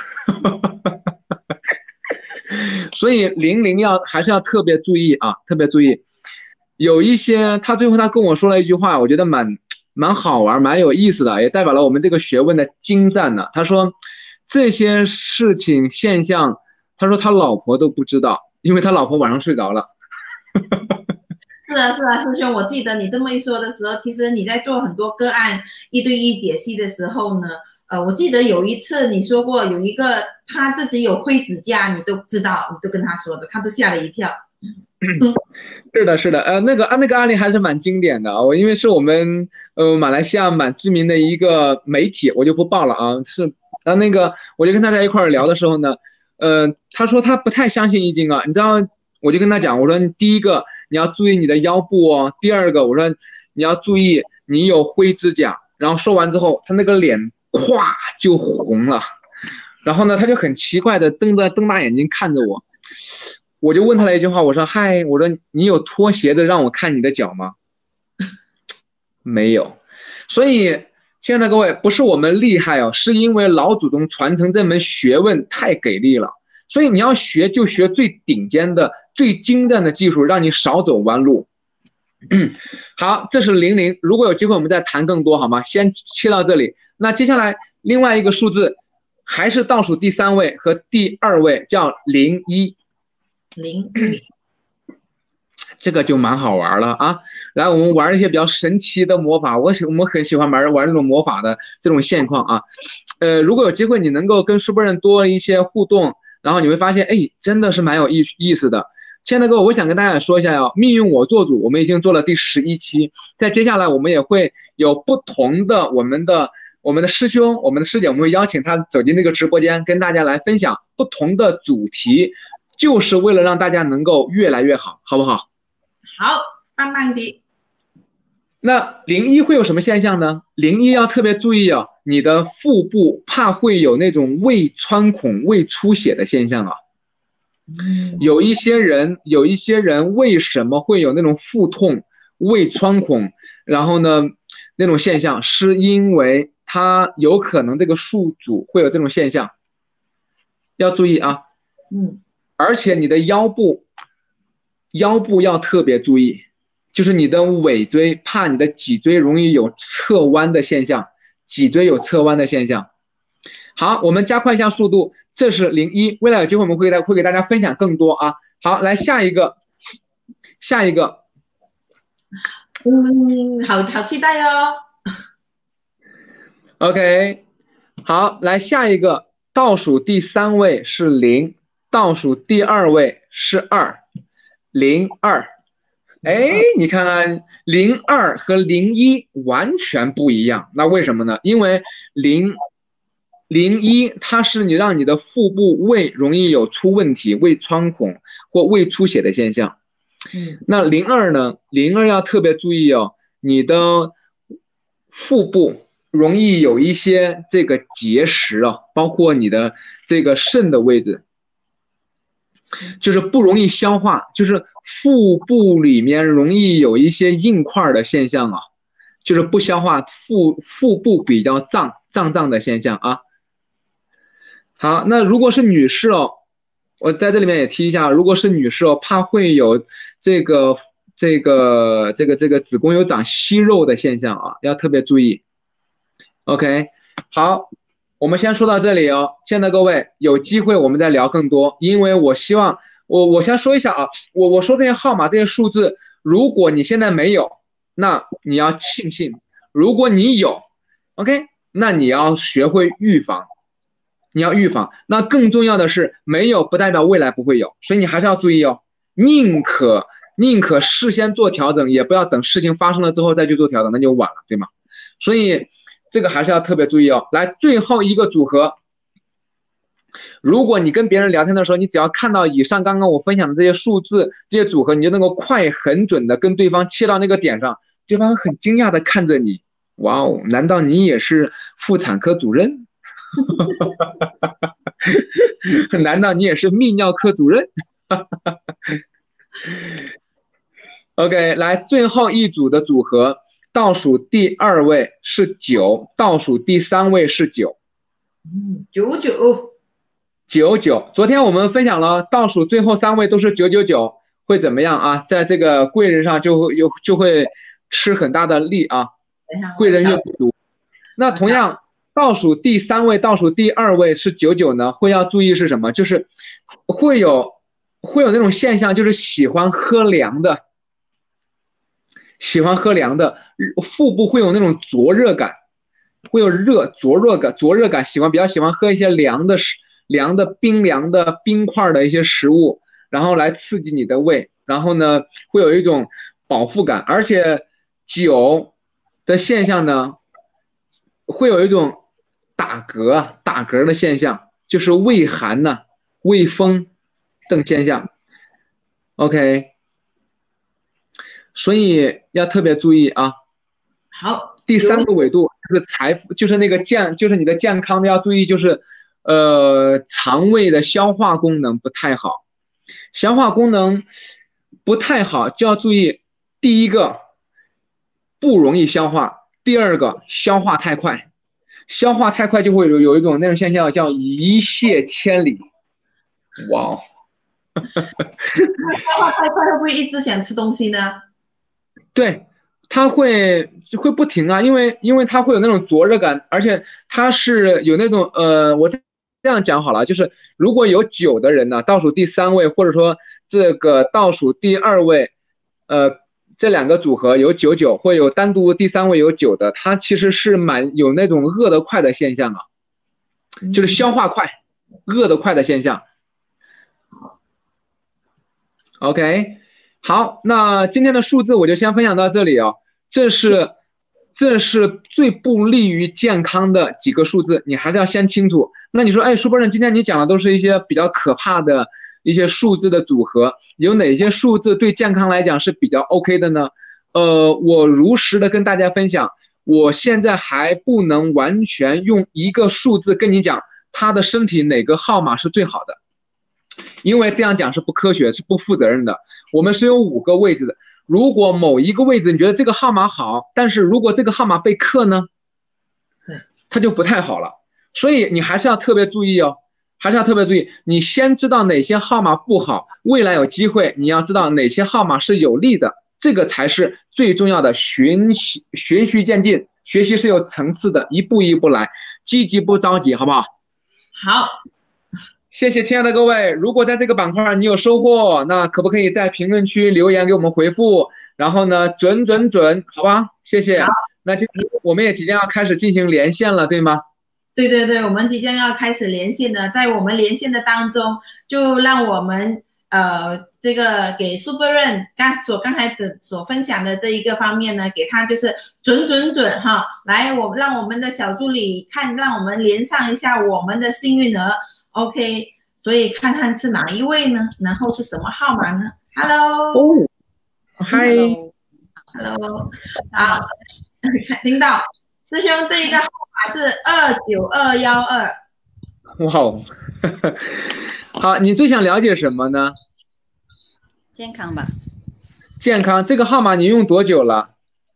所以零零要还是要特别注意啊，特别注意。有一些他最后他跟我说了一句话，我觉得蛮蛮好玩，蛮有意思的，也代表了我们这个学问的精湛呢。他说这些事情现象，他说他老婆都不知道，因为他老婆晚上睡着了。 是啊，是啊，师兄，我记得你这么一说的时候，其实你在做很多个案一对一解析的时候呢，呃，我记得有一次你说过，有一个他自己有灰指甲，你都知道，你都跟他说的，他都吓了一跳。 是的，是的，呃，那个啊，那个案例还是蛮经典的啊，我因为是我们呃马来西亚蛮知名的一个媒体，我就不报了啊，是啊，那个我就跟他在一块聊的时候呢，呃，他说他不太相信易经啊，你知道。我就跟他讲，我说第一个你要注意你的腰部哦，第二个我说你要注意你有灰指甲。然后说完之后，他那个脸咵就红了，然后呢他就很奇怪的瞪着瞪大眼睛看着我，我就问他了一句话，我说嗨，我说你有脱鞋子让我看你的脚吗？没有。所以亲爱的各位，不是我们厉害哦，是因为老祖宗传承这门学问太给力了。所以你要学就学最顶尖的最精湛的技术，让你少走弯路。好，这是零零，如果有机会我们再谈更多好吗？先切到这里。那接下来另外一个数字还是倒数第三位和第二位，叫零一。 零一， 这个就蛮好玩了啊！来，我们玩一些比较神奇的魔法，我喜我们很喜欢玩玩这种魔法的这种现况啊。呃，如果有机会你能够跟书本人多一些互动，然后你会发现，哎，真的是蛮有意意思的。亲爱的各位，我想跟大家说一下呀，命运我做主，我们已经做了第十一期，在接下来我们也会有不同的我们的我们的师兄、我们的师姐，我们会邀请他走进那个直播间，跟大家来分享不同的主题，就是为了让大家能够越来越好，好不好？ 好，棒棒的。 那零一会有什么现象呢？零一要特别注意啊，你的腹部怕会有那种胃穿孔、胃出血的现象啊。有一些人，有一些人为什么会有那种腹痛、胃穿孔，然后呢，那种现象，是因为他有可能这个宿主会有这种现象，要注意啊。 嗯， 而且你的腰部，腰部要特别注意。就是你的尾椎，怕你的脊椎容易有侧弯的现象，脊椎有侧弯的现象。好，我们加快一下速度，这是零一，未来有机会我们会给会给大家分享更多啊。好，来下一个，下一个， 嗯，好好期待哦。 OK， 好，来下一个，倒数第三位是零，倒数第二位是二，零二。哎，你看看零二和零一完全不一样，那为什么呢？因为零零一它是你让你的腹部胃容易有出问题，胃穿孔或胃出血的现象。 嗯， 那零二呢？零二要特别注意哦，你的腹部容易有一些这个结石啊，包括你的这个肾的位置。就是不容易消化，就是腹部里面容易有一些硬块的现象啊，就是不消化，腹腹部比较胀胀胀的现象啊。好，那如果是女士哦，我在这里面也提一下，如果是女士哦，怕会有这个这个这个这个子宫有长息肉的现象啊，要特别注意。OK， 好。我们先说到这里哦，亲爱的各位，有机会我们再聊更多，因为我希望我我先说一下啊，我我说这些号码这些数字，如果你现在没有，那你要庆幸； 如果你有 ，OK， 那你要学会预防，你要预防。那更重要的是，没有不代表未来不会有，所以你还是要注意哦，宁可宁可事先做调整，也不要等事情发生了之后再去做调整，那就晚了，对吗？所以这个还是要特别注意哦。来，最后一个组合。如果你跟别人聊天的时候，你只要看到以上刚刚我分享的这些数字、这些组合，你就能够快、很准的跟对方切到那个点上，对方很惊讶的看着你，哇哦，难道你也是妇产科主任？难道你也是泌尿科主任？OK， 来，最后一组的组合，倒数第二位是九，倒数第三位是九。 嗯，九九。 九九，昨天我们分享了倒数最后三位都是九九九，会怎么样啊？在这个贵人上就会有就会吃很大的力啊，贵人越不足。那同样，倒数第三位、倒数第二位是九九呢，会要注意是什么？就是会有会有那种现象，就是喜欢喝凉的，喜欢喝凉的，腹部会有那种灼热感，会有热灼热感，灼热感，喜欢比较喜欢喝一些凉的食。凉的冰凉的冰块的一些食物，然后来刺激你的胃，然后呢会有一种饱腹感，而且酒的现象呢会有一种打嗝打嗝的现象，就是胃寒呐、啊、胃风等现象。OK， 所以要特别注意啊。 好， 第三个维度就是财富，就是那个健，就是你的健康要注意，就是。呃，肠胃的消化功能不太好，消化功能不太好就要注意，第一个不容易消化，第二个消化太快，消化太快就会有有一种那种现象叫一泻千里。哇哦！ 消化太快会不会一直想吃东西呢？ 对，它会会不停啊，因为因为它会有那种灼热感，而且它是有那种呃，我。这样讲好了，就是如果有九的人呢，倒数第三位，或者说这个倒数第二位，呃，这两个组合有九九，或有单独第三位有九的，它其实是蛮有那种饿得快的现象啊，就是消化快、饿得快的现象。OK， 好，那今天的数字我就先分享到这里哦，这是。这是最不利于健康的几个数字，你还是要先清楚。那你说，哎，苏博士，今天你讲的都是一些比较可怕的一些数字的组合，有哪些数字对健康来讲是比较 OK 的呢？呃，我如实的跟大家分享，我现在还不能完全用一个数字跟你讲他的身体哪个号码是最好的，因为这样讲是不科学，是不负责任的。我们是有五个位置的。如果某一个位置你觉得这个号码好，但是如果这个号码被克呢，它就不太好了。所以你还是要特别注意哦，还是要特别注意。你先知道哪些号码不好，未来有机会你要知道哪些号码是有利的，这个才是最重要的。循序循序渐进，学习是有层次的，一步一步来，积极不着急，好不好？ 好。 谢谢亲爱的各位，如果在这个板块你有收获，那可不可以在评论区留言给我们回复？然后呢，准准准，好吧？谢谢。那今天我们也即将要开始进行连线了，对吗？ 对对对，我们即将要开始连线了，在我们连线的当中，就让我们呃这个给 Super Ren 刚所刚才的所分享的这一个方面呢，给他就是准准准哈，来我让我们的小助理看，让我们连上一下我们的幸运儿。OK， 所以看看是哪一位呢？然后是什么号码呢 ？Hello， 哦，嗨 ，Hello， 好，听到师兄这一个号码是二九二一二。 哇哦，好，你最想了解什么呢？ 健康吧。 健康这个号码你用多久了？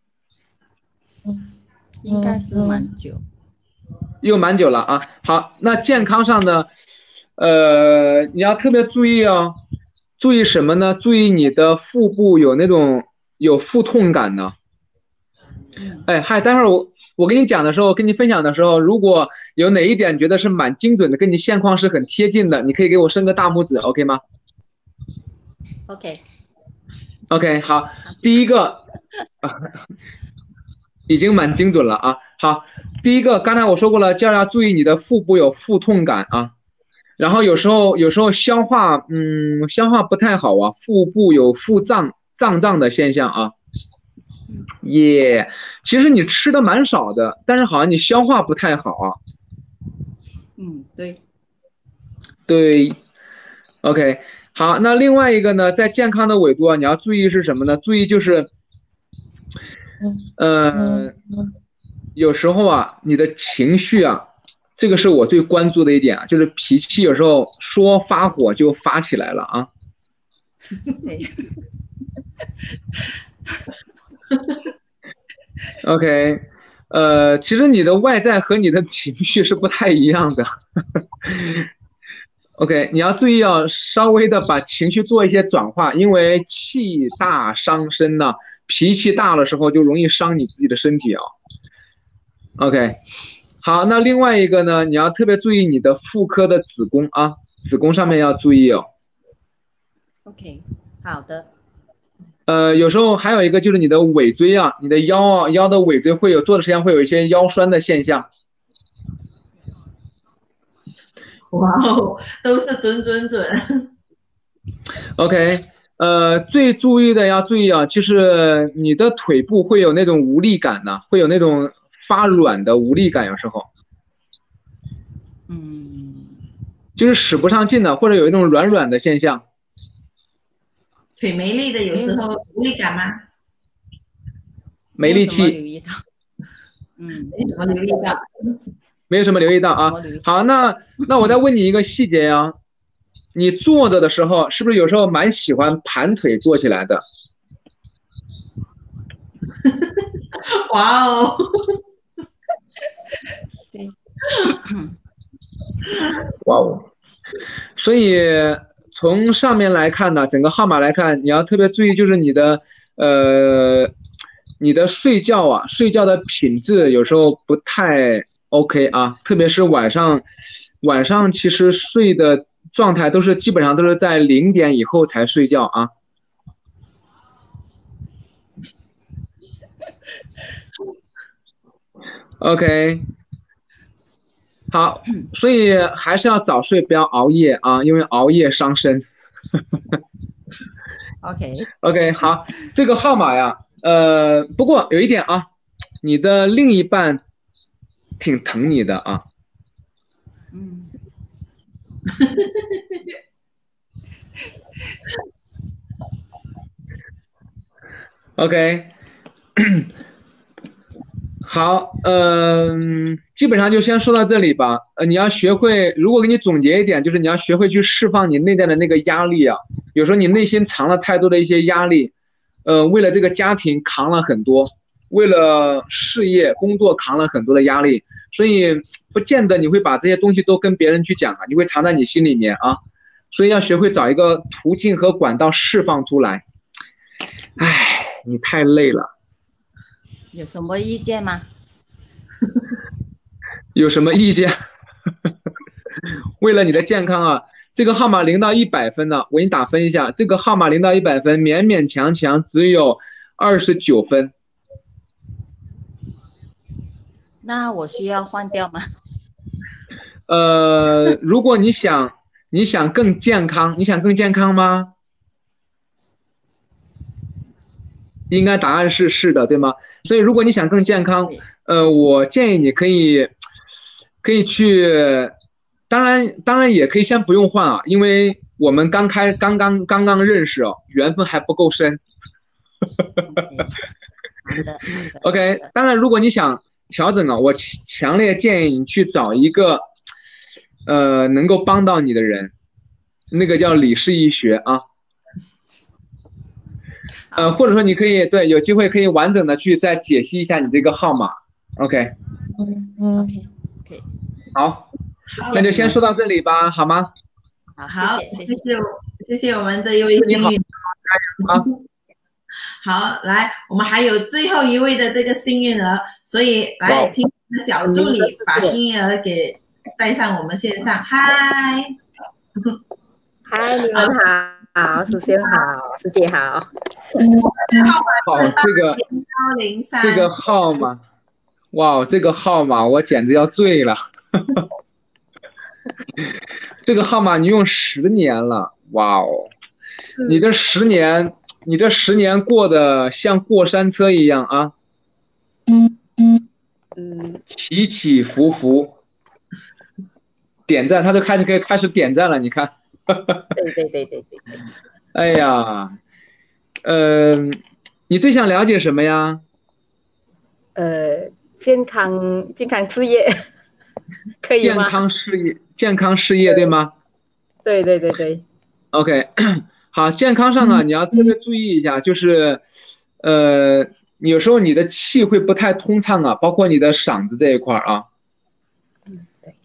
应该是蛮久。 用蛮久了啊。好，那健康上的，呃，你要特别注意哦。注意什么呢？注意你的腹部有那种有腹痛感呢。哎，嗨，待会儿我我跟你讲的时候，跟你分享的时候，如果有哪一点觉得是蛮精准的，跟你现况是很贴近的，你可以给我伸个大拇指 ，OK 吗 ？OK。 OK， 好，第一个。 已经蛮精准了啊。好，第一个，刚才我说过了，叫要注意你的腹部有腹痛感啊，然后有时候有时候消化，嗯，消化不太好啊，腹部有腹胀胀胀的现象啊。耶、yeah ，其实你吃的蛮少的，但是好像你消化不太好啊。 嗯，对， 对 ，OK， 好，那另外一个呢，在健康的纬度啊，你要注意是什么呢？注意就是，呃，有时候啊，你的情绪啊，这个是我最关注的一点啊，就是脾气有时候说发火就发起来了啊。 对。 OK， 呃，其实你的外在和你的情绪是不太一样的。OK， 你要注意要稍微的把情绪做一些转化，因为气大伤身呢、啊，脾气大的时候就容易伤你自己的身体啊。OK， 好，那另外一个呢，你要特别注意你的妇科的子宫啊，子宫上面要注意哦。 OK， 好的。 呃，有时候还有一个就是你的尾椎啊，你的腰啊，腰的尾椎会有做的时间会有一些腰酸的现象。 哇哦，都是准准准。 OK， 呃，最注意的要注意啊，就是你的腿部会有那种无力感呢、啊，会有那种发软的无力感，有时候。 嗯。 就是使不上劲的，或者有一种软软的现象。 腿没力的，有时候无力感吗？ 没力气。 留意到。嗯， 没什么留意到。 没有什么留意到啊。好，那那我再问你一个细节呀、啊，你坐着的时候是不是有时候蛮喜欢盘腿坐起来的？ 哇哦！ 对。 哇哦！所以从上面来看呢，整个号码来看，你要特别注意，就是你的呃，你的睡觉啊，睡觉的品质有时候不太 OK 啊，特别是晚上，晚上其实睡的状态都是基本上都是在零点以后才睡觉啊。OK。好，所以还是要早睡，不要熬夜啊，因为熬夜伤身。 OK OK， 好，这个号码呀，呃，不过有一点啊，你的另一半挺疼你的啊。 嗯。 OK。好，嗯、呃，基本上就先说到这里吧。呃，你要学会，如果给你总结一点，就是你要学会去释放你内在的那个压力啊。有时候你内心藏了太多的一些压力，呃，为了这个家庭扛了很多，为了事业工作扛了很多的压力，所以不见得你会把这些东西都跟别人去讲啊，你会藏在你心里面啊。所以要学会找一个途径和管道释放出来。唉，你太累了。 有什么意见吗？ 有什么意见？为了你的健康啊，这个号码零到一百分呢，我给你打分一下。这个号码零到一百分，勉勉强强只有二十九分。 那我需要换掉吗？ 呃，如果你想你想更健康，你想更健康吗？应该答案是是的，对吗？所以如果你想更健康，呃，我建议你可以可以去，当然当然也可以先不用换啊，因为我们刚开刚刚刚刚认识哦，缘分还不够深。OK， 当然如果你想调整啊，我强烈建议你去找一个呃能够帮到你的人，那个叫李氏医学啊。呃，或者说你可以对有机会可以完整的去再解析一下你这个号码 ，OK？ 嗯 ，OK， 好，那就先说到这里吧，好吗？ 好，谢谢，谢谢，谢谢我们这一位幸运啊。 好，来，我们还有最后一位的这个幸运儿，所以来请小助理把幸运儿给带上我们线上，嗨， 嗨，你们好。 好，师兄好，师姐好。 好，这个零幺零三， 这个号码，哇，这个号码我简直要醉了。这个号码你用十年了，哇哦，你这十年，你这十年过得像过山车一样啊， 嗯， 起起伏伏。点赞，他都开始可以开始点赞了，你看。 对对对对对。 哎呀，呃，你最想了解什么呀？ 呃，健康健康事业，可以吗？ 健康事业，健康事业对吗？ 对对对对。 OK， 好，健康上啊，你要特别注意一下，就是，呃，有时候你的气会不太通畅啊，包括你的嗓子这一块啊。 嗯，对。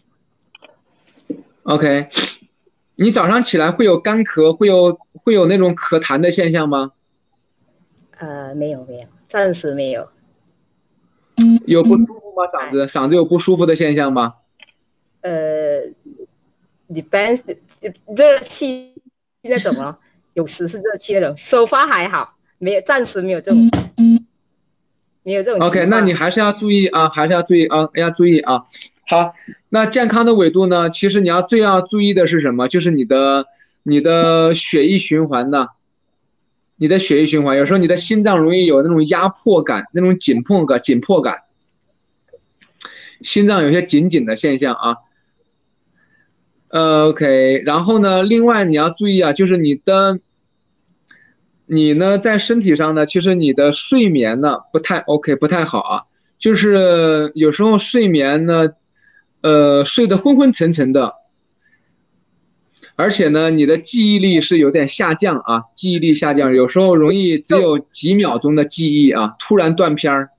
OK， 你早上起来会有干咳，会有会有那种咳痰的现象吗？ 呃，没有没有，暂时没有。 有不舒服吗？嗓子嗓子有不舒服的现象吗？ 呃 ，depends 热气那种咯，有时是热气那种，手法还好，没有，暂时没有这种，没有这种情况。 OK， 那你还是要注意啊，还是要注意啊，要注意啊。好，那健康的纬度呢？其实你要最要注意的是什么？就是你的你的血液循环呢，你的血液循环，有时候你的心脏容易有那种压迫感，那种紧迫感，紧迫感，心脏有些紧紧的现象啊。呃 ，OK， 然后呢，另外你要注意啊，就是你的，你呢在身体上呢，其实你的睡眠呢不太 OK， 不太好啊，就是有时候睡眠呢。呃，睡得昏昏沉沉的，而且呢，你的记忆力是有点下降啊，记忆力下降，有时候容易只有几秒钟的记忆啊，突然断片儿。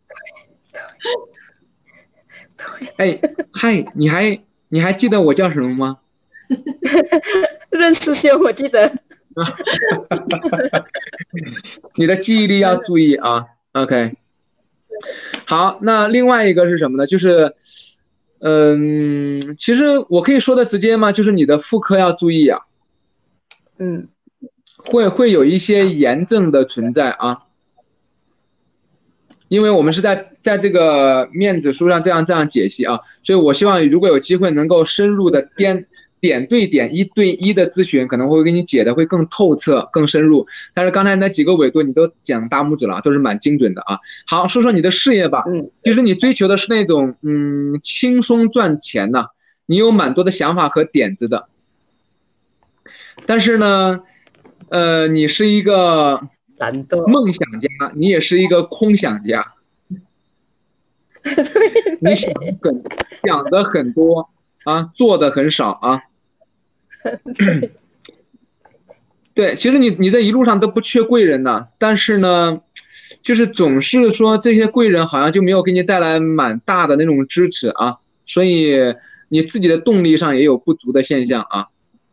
哎，嗨，你还你还记得我叫什么吗？ 任师兄，我记得。 你的记忆力要注意啊。OK， 好，那另外一个是什么呢？就是。嗯，其实我可以说的直接吗？就是你的妇科要注意啊， 嗯， 会会有一些炎症的存在啊，因为我们是在在这个面子书上这样这样解析啊，所以我希望如果有机会能够深入的点点对点一对一的咨询，可能会给你解的会更透彻、更深入。但是刚才那几个纬度你都讲大拇指了，都是蛮精准的啊。好，说说你的事业吧。 嗯， 其实你追求的是那种嗯轻松赚钱呐、啊，你有蛮多的想法和点子的。但是呢，呃，你是一个懒惰梦想家，你也是一个空想家。你想很想的很多啊，做的很少啊。对，其实你你这一路上都不缺贵人的，但是呢，就是总是说这些贵人好像就没有给你带来蛮大的那种支持啊，所以你自己的动力上也有不足的现象啊。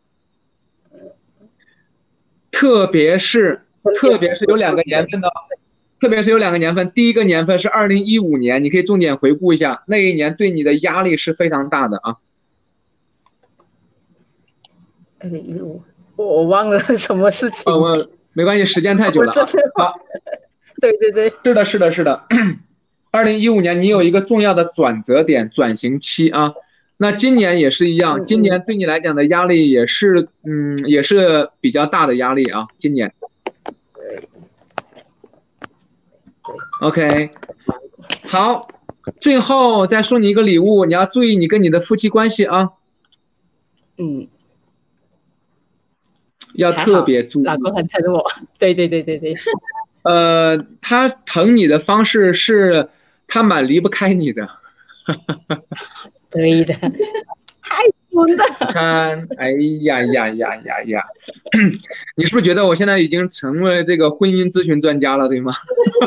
特别是特别是有两个年份的，特别是有两个年份，第一个年份是二零一五年，你可以重点回顾一下，那一年对你的压力是非常大的啊。 二零一五，我我忘了什么事情。 哦，我没关系，时间太久了啊。好， 对对对， 是的，是的，是的。二零一五年你有一个重要的转折点，转型期啊。那今年也是一样，今年对你来讲的压力也是，嗯，也是比较大的压力啊。今年。OK， 好，最后再送你一个礼物，你要注意你跟你的夫妻关系啊。 嗯。 要特别注意。 老公很疼我，对对对对对。 呃，他疼你的方式是，他蛮离不开你的。 对的，太准了。 看，哎呀呀呀呀呀！你是不是觉得我现在已经成为这个婚姻咨询专家了，对吗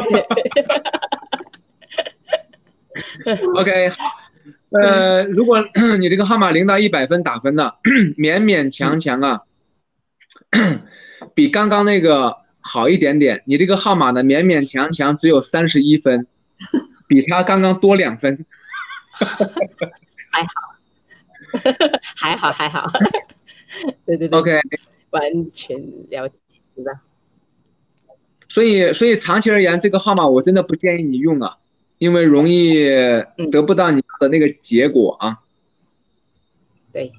？OK， 好。呃，如果你这个号码零到一百分打分的，勉勉强强啊。比刚刚那个好一点点，你这个号码呢勉勉强强只有三十一分，比他刚刚多两分。 还好，还好还好。 对对对 ，OK。 完全了解，知道。 所以，所以长期而言，这个号码我真的不建议你用啊，因为容易得不到你要的那个结果啊。 对，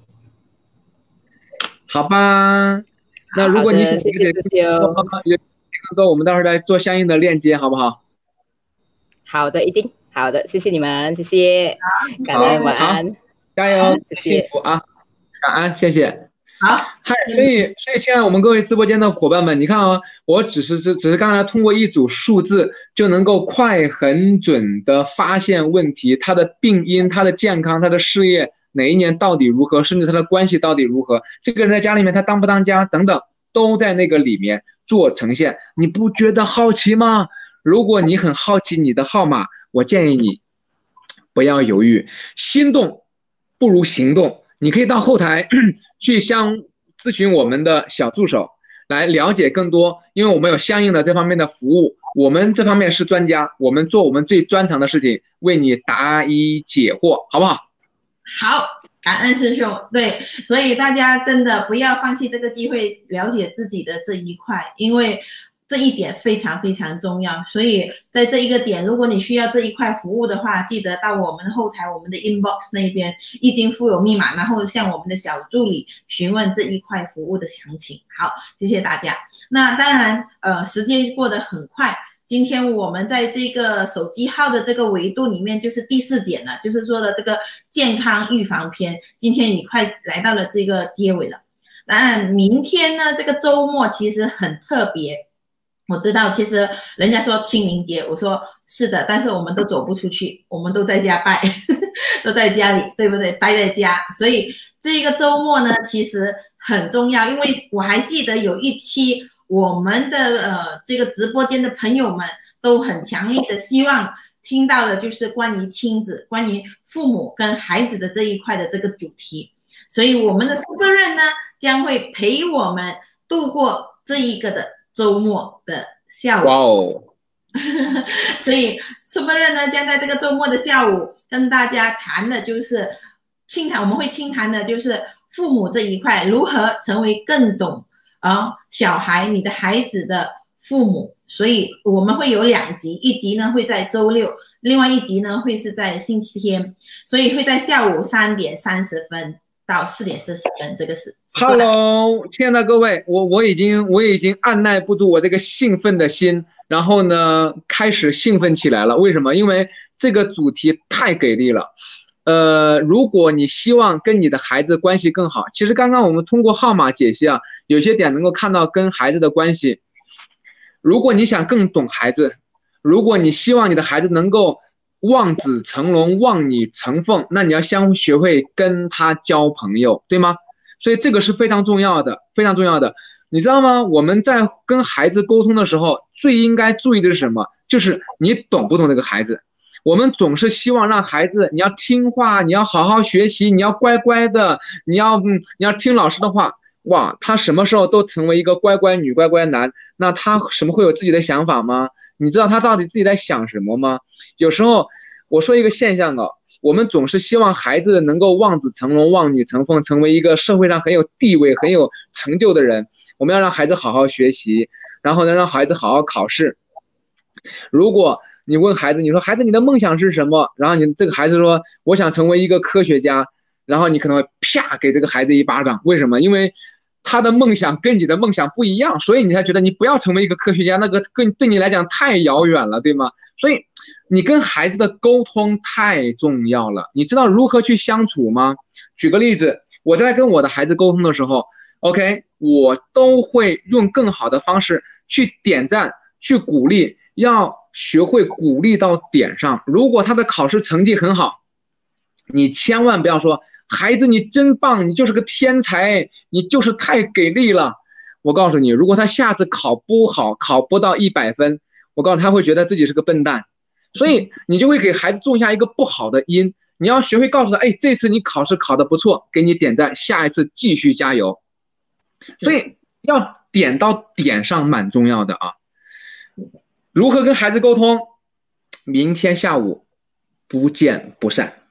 好吧。那如果你想了解谢谢哦， 更多，我们到时候再做相应的链接，好不好？ 好的，一定好的，谢谢你们，谢谢，感恩，晚安， 加油， 谢谢， 幸福啊，感恩，谢谢。 好， 嗨，所以，所以，亲爱的我们各位直播间的伙伴们，你看啊、哦，我只是只只是刚才通过一组数字就能够快、很准的发现问题，他的病因、他的健康、他的事业哪一年到底如何，甚至他的关系到底如何，这个人在家里面他当不当家等等，都在那个里面做呈现。你不觉得好奇吗？如果你很好奇你的号码，我建议你不要犹豫，心动不如行动。你可以到后台去向咨询我们的小助手，来了解更多，因为我们有相应的这方面的服务，我们这方面是专家，我们做我们最专长的事情，为你答疑解惑，好不好？ 好，感恩师兄。对，所以大家真的不要放弃这个机会，了解自己的这一块，因为这一点非常非常重要，所以在这一个点，如果你需要这一块服务的话，记得到我们后台我们的 inbox 那边已经附有密码，然后向我们的小助理询问这一块服务的详情。好，谢谢大家。那当然，呃，时间过得很快。今天我们在这个手机号的这个维度里面，就是第四点了，就是说的这个健康预防篇。今天你快来到了这个结尾了。当然，明天呢，这个周末其实很特别。我知道，其实人家说清明节，我说是的，但是我们都走不出去，我们都在家拜，都在家里，对不对？待在家，所以这个周末呢，其实很重要，因为我还记得有一期我们的呃这个直播间的朋友们都很强烈的希望听到的就是关于亲子、关于父母跟孩子的这一块的这个主题，所以我们的 Super 任呢将会陪我们度过这一个的周末的下午。 哇哦！ 所以 Super 任呢将在这个周末的下午跟大家谈的就是倾谈，我们会倾谈的就是父母这一块如何成为更懂啊小孩你的孩子的父母。所以我们会有两集，一集呢会在周六，另外一集呢会是在星期天，所以会在下午三点三十分到四点四十分这个是。 Hello， 亲爱的各位，我我已经我已经按耐不住我这个兴奋的心，然后呢开始兴奋起来了。为什么？因为这个主题太给力了。呃，如果你希望跟你的孩子关系更好，其实刚刚我们通过号码解析啊，有些点能够看到跟孩子的关系。如果你想更懂孩子，如果你希望你的孩子能够望子成龙、望女成凤，那你要先学会跟他交朋友，对吗？所以这个是非常重要的，非常重要的。你知道吗？我们在跟孩子沟通的时候，最应该注意的是什么？就是你懂不懂这个孩子。我们总是希望让孩子，你要听话，你要好好学习，你要乖乖的，你要嗯，你要听老师的话。哇，他什么时候都成为一个乖乖女、乖乖男，那他什么会有自己的想法吗？你知道他到底自己在想什么吗？有时候我说一个现象哦，我们总是希望孩子能够望子成龙、望女成凤，成为一个社会上很有地位、很有成就的人。我们要让孩子好好学习，然后呢，让孩子好好考试。如果你问孩子，你说孩子你的梦想是什么？然后你这个孩子说我想成为一个科学家，然后你可能会啪给这个孩子一巴掌。为什么？因为他的梦想跟你的梦想不一样，所以你才觉得你不要成为一个科学家，那个跟对你来讲太遥远了，对吗？所以你跟孩子的沟通太重要了。你知道如何去相处吗？举个例子，我在跟我的孩子沟通的时候 ，OK， 我都会用更好的方式去点赞、去鼓励，要学会鼓励到点上。如果他的考试成绩很好，你千万不要说孩子你真棒，你就是个天才，你就是太给力了。我告诉你，如果他下次考不好，考不到一百分，我告诉他会觉得自己是个笨蛋，所以你就会给孩子种下一个不好的因。你要学会告诉他，哎，这次你考试考得不错，给你点赞，下一次继续加油。所以要点到点上蛮重要的啊。如何跟孩子沟通？明天下午不见不散。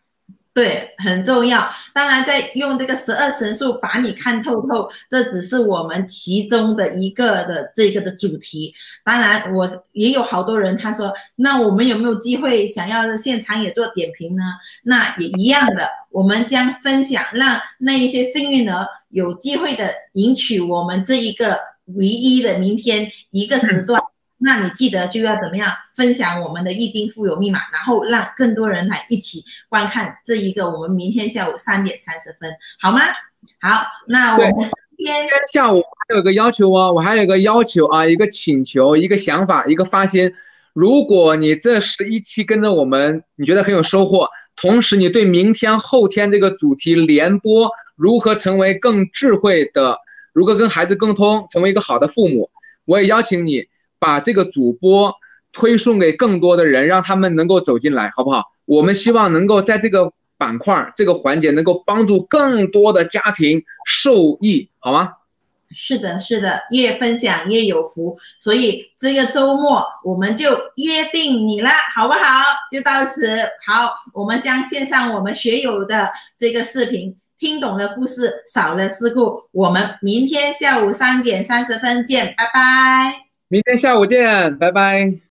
对，很重要。当然，在用这个十二神术把你看透透，这只是我们其中的一个的这个的主题。当然，我也有好多人他说，那我们有没有机会想要现场也做点评呢？那也一样的，我们将分享，让那一些幸运儿有机会的赢取我们这一个唯一的明天一个时段。那你记得就要怎么样分享我们的易经富有密码，然后让更多人来一起观看这一个我们明天下午三点三十分，好吗？好，那我们今天下午还有个要求哦，我还有一个要求啊，一个请求，一个想法，一个发心。如果你这十一期跟着我们，你觉得很有收获，同时你对明天、后天这个主题联播如何成为更智慧的，如何跟孩子沟通，成为一个好的父母，我也邀请你把这个主播推送给更多的人，让他们能够走进来，好不好？我们希望能够在这个板块、这个环节能够帮助更多的家庭受益，好吗？ 是的，是的，越分享越有福，所以这个周末我们就约定你了，好不好？就到此，好，我们将献上我们学友的这个视频，听懂的故事，少了事故，我们明天下午三点三十分见，拜拜。 明天下午见，拜拜。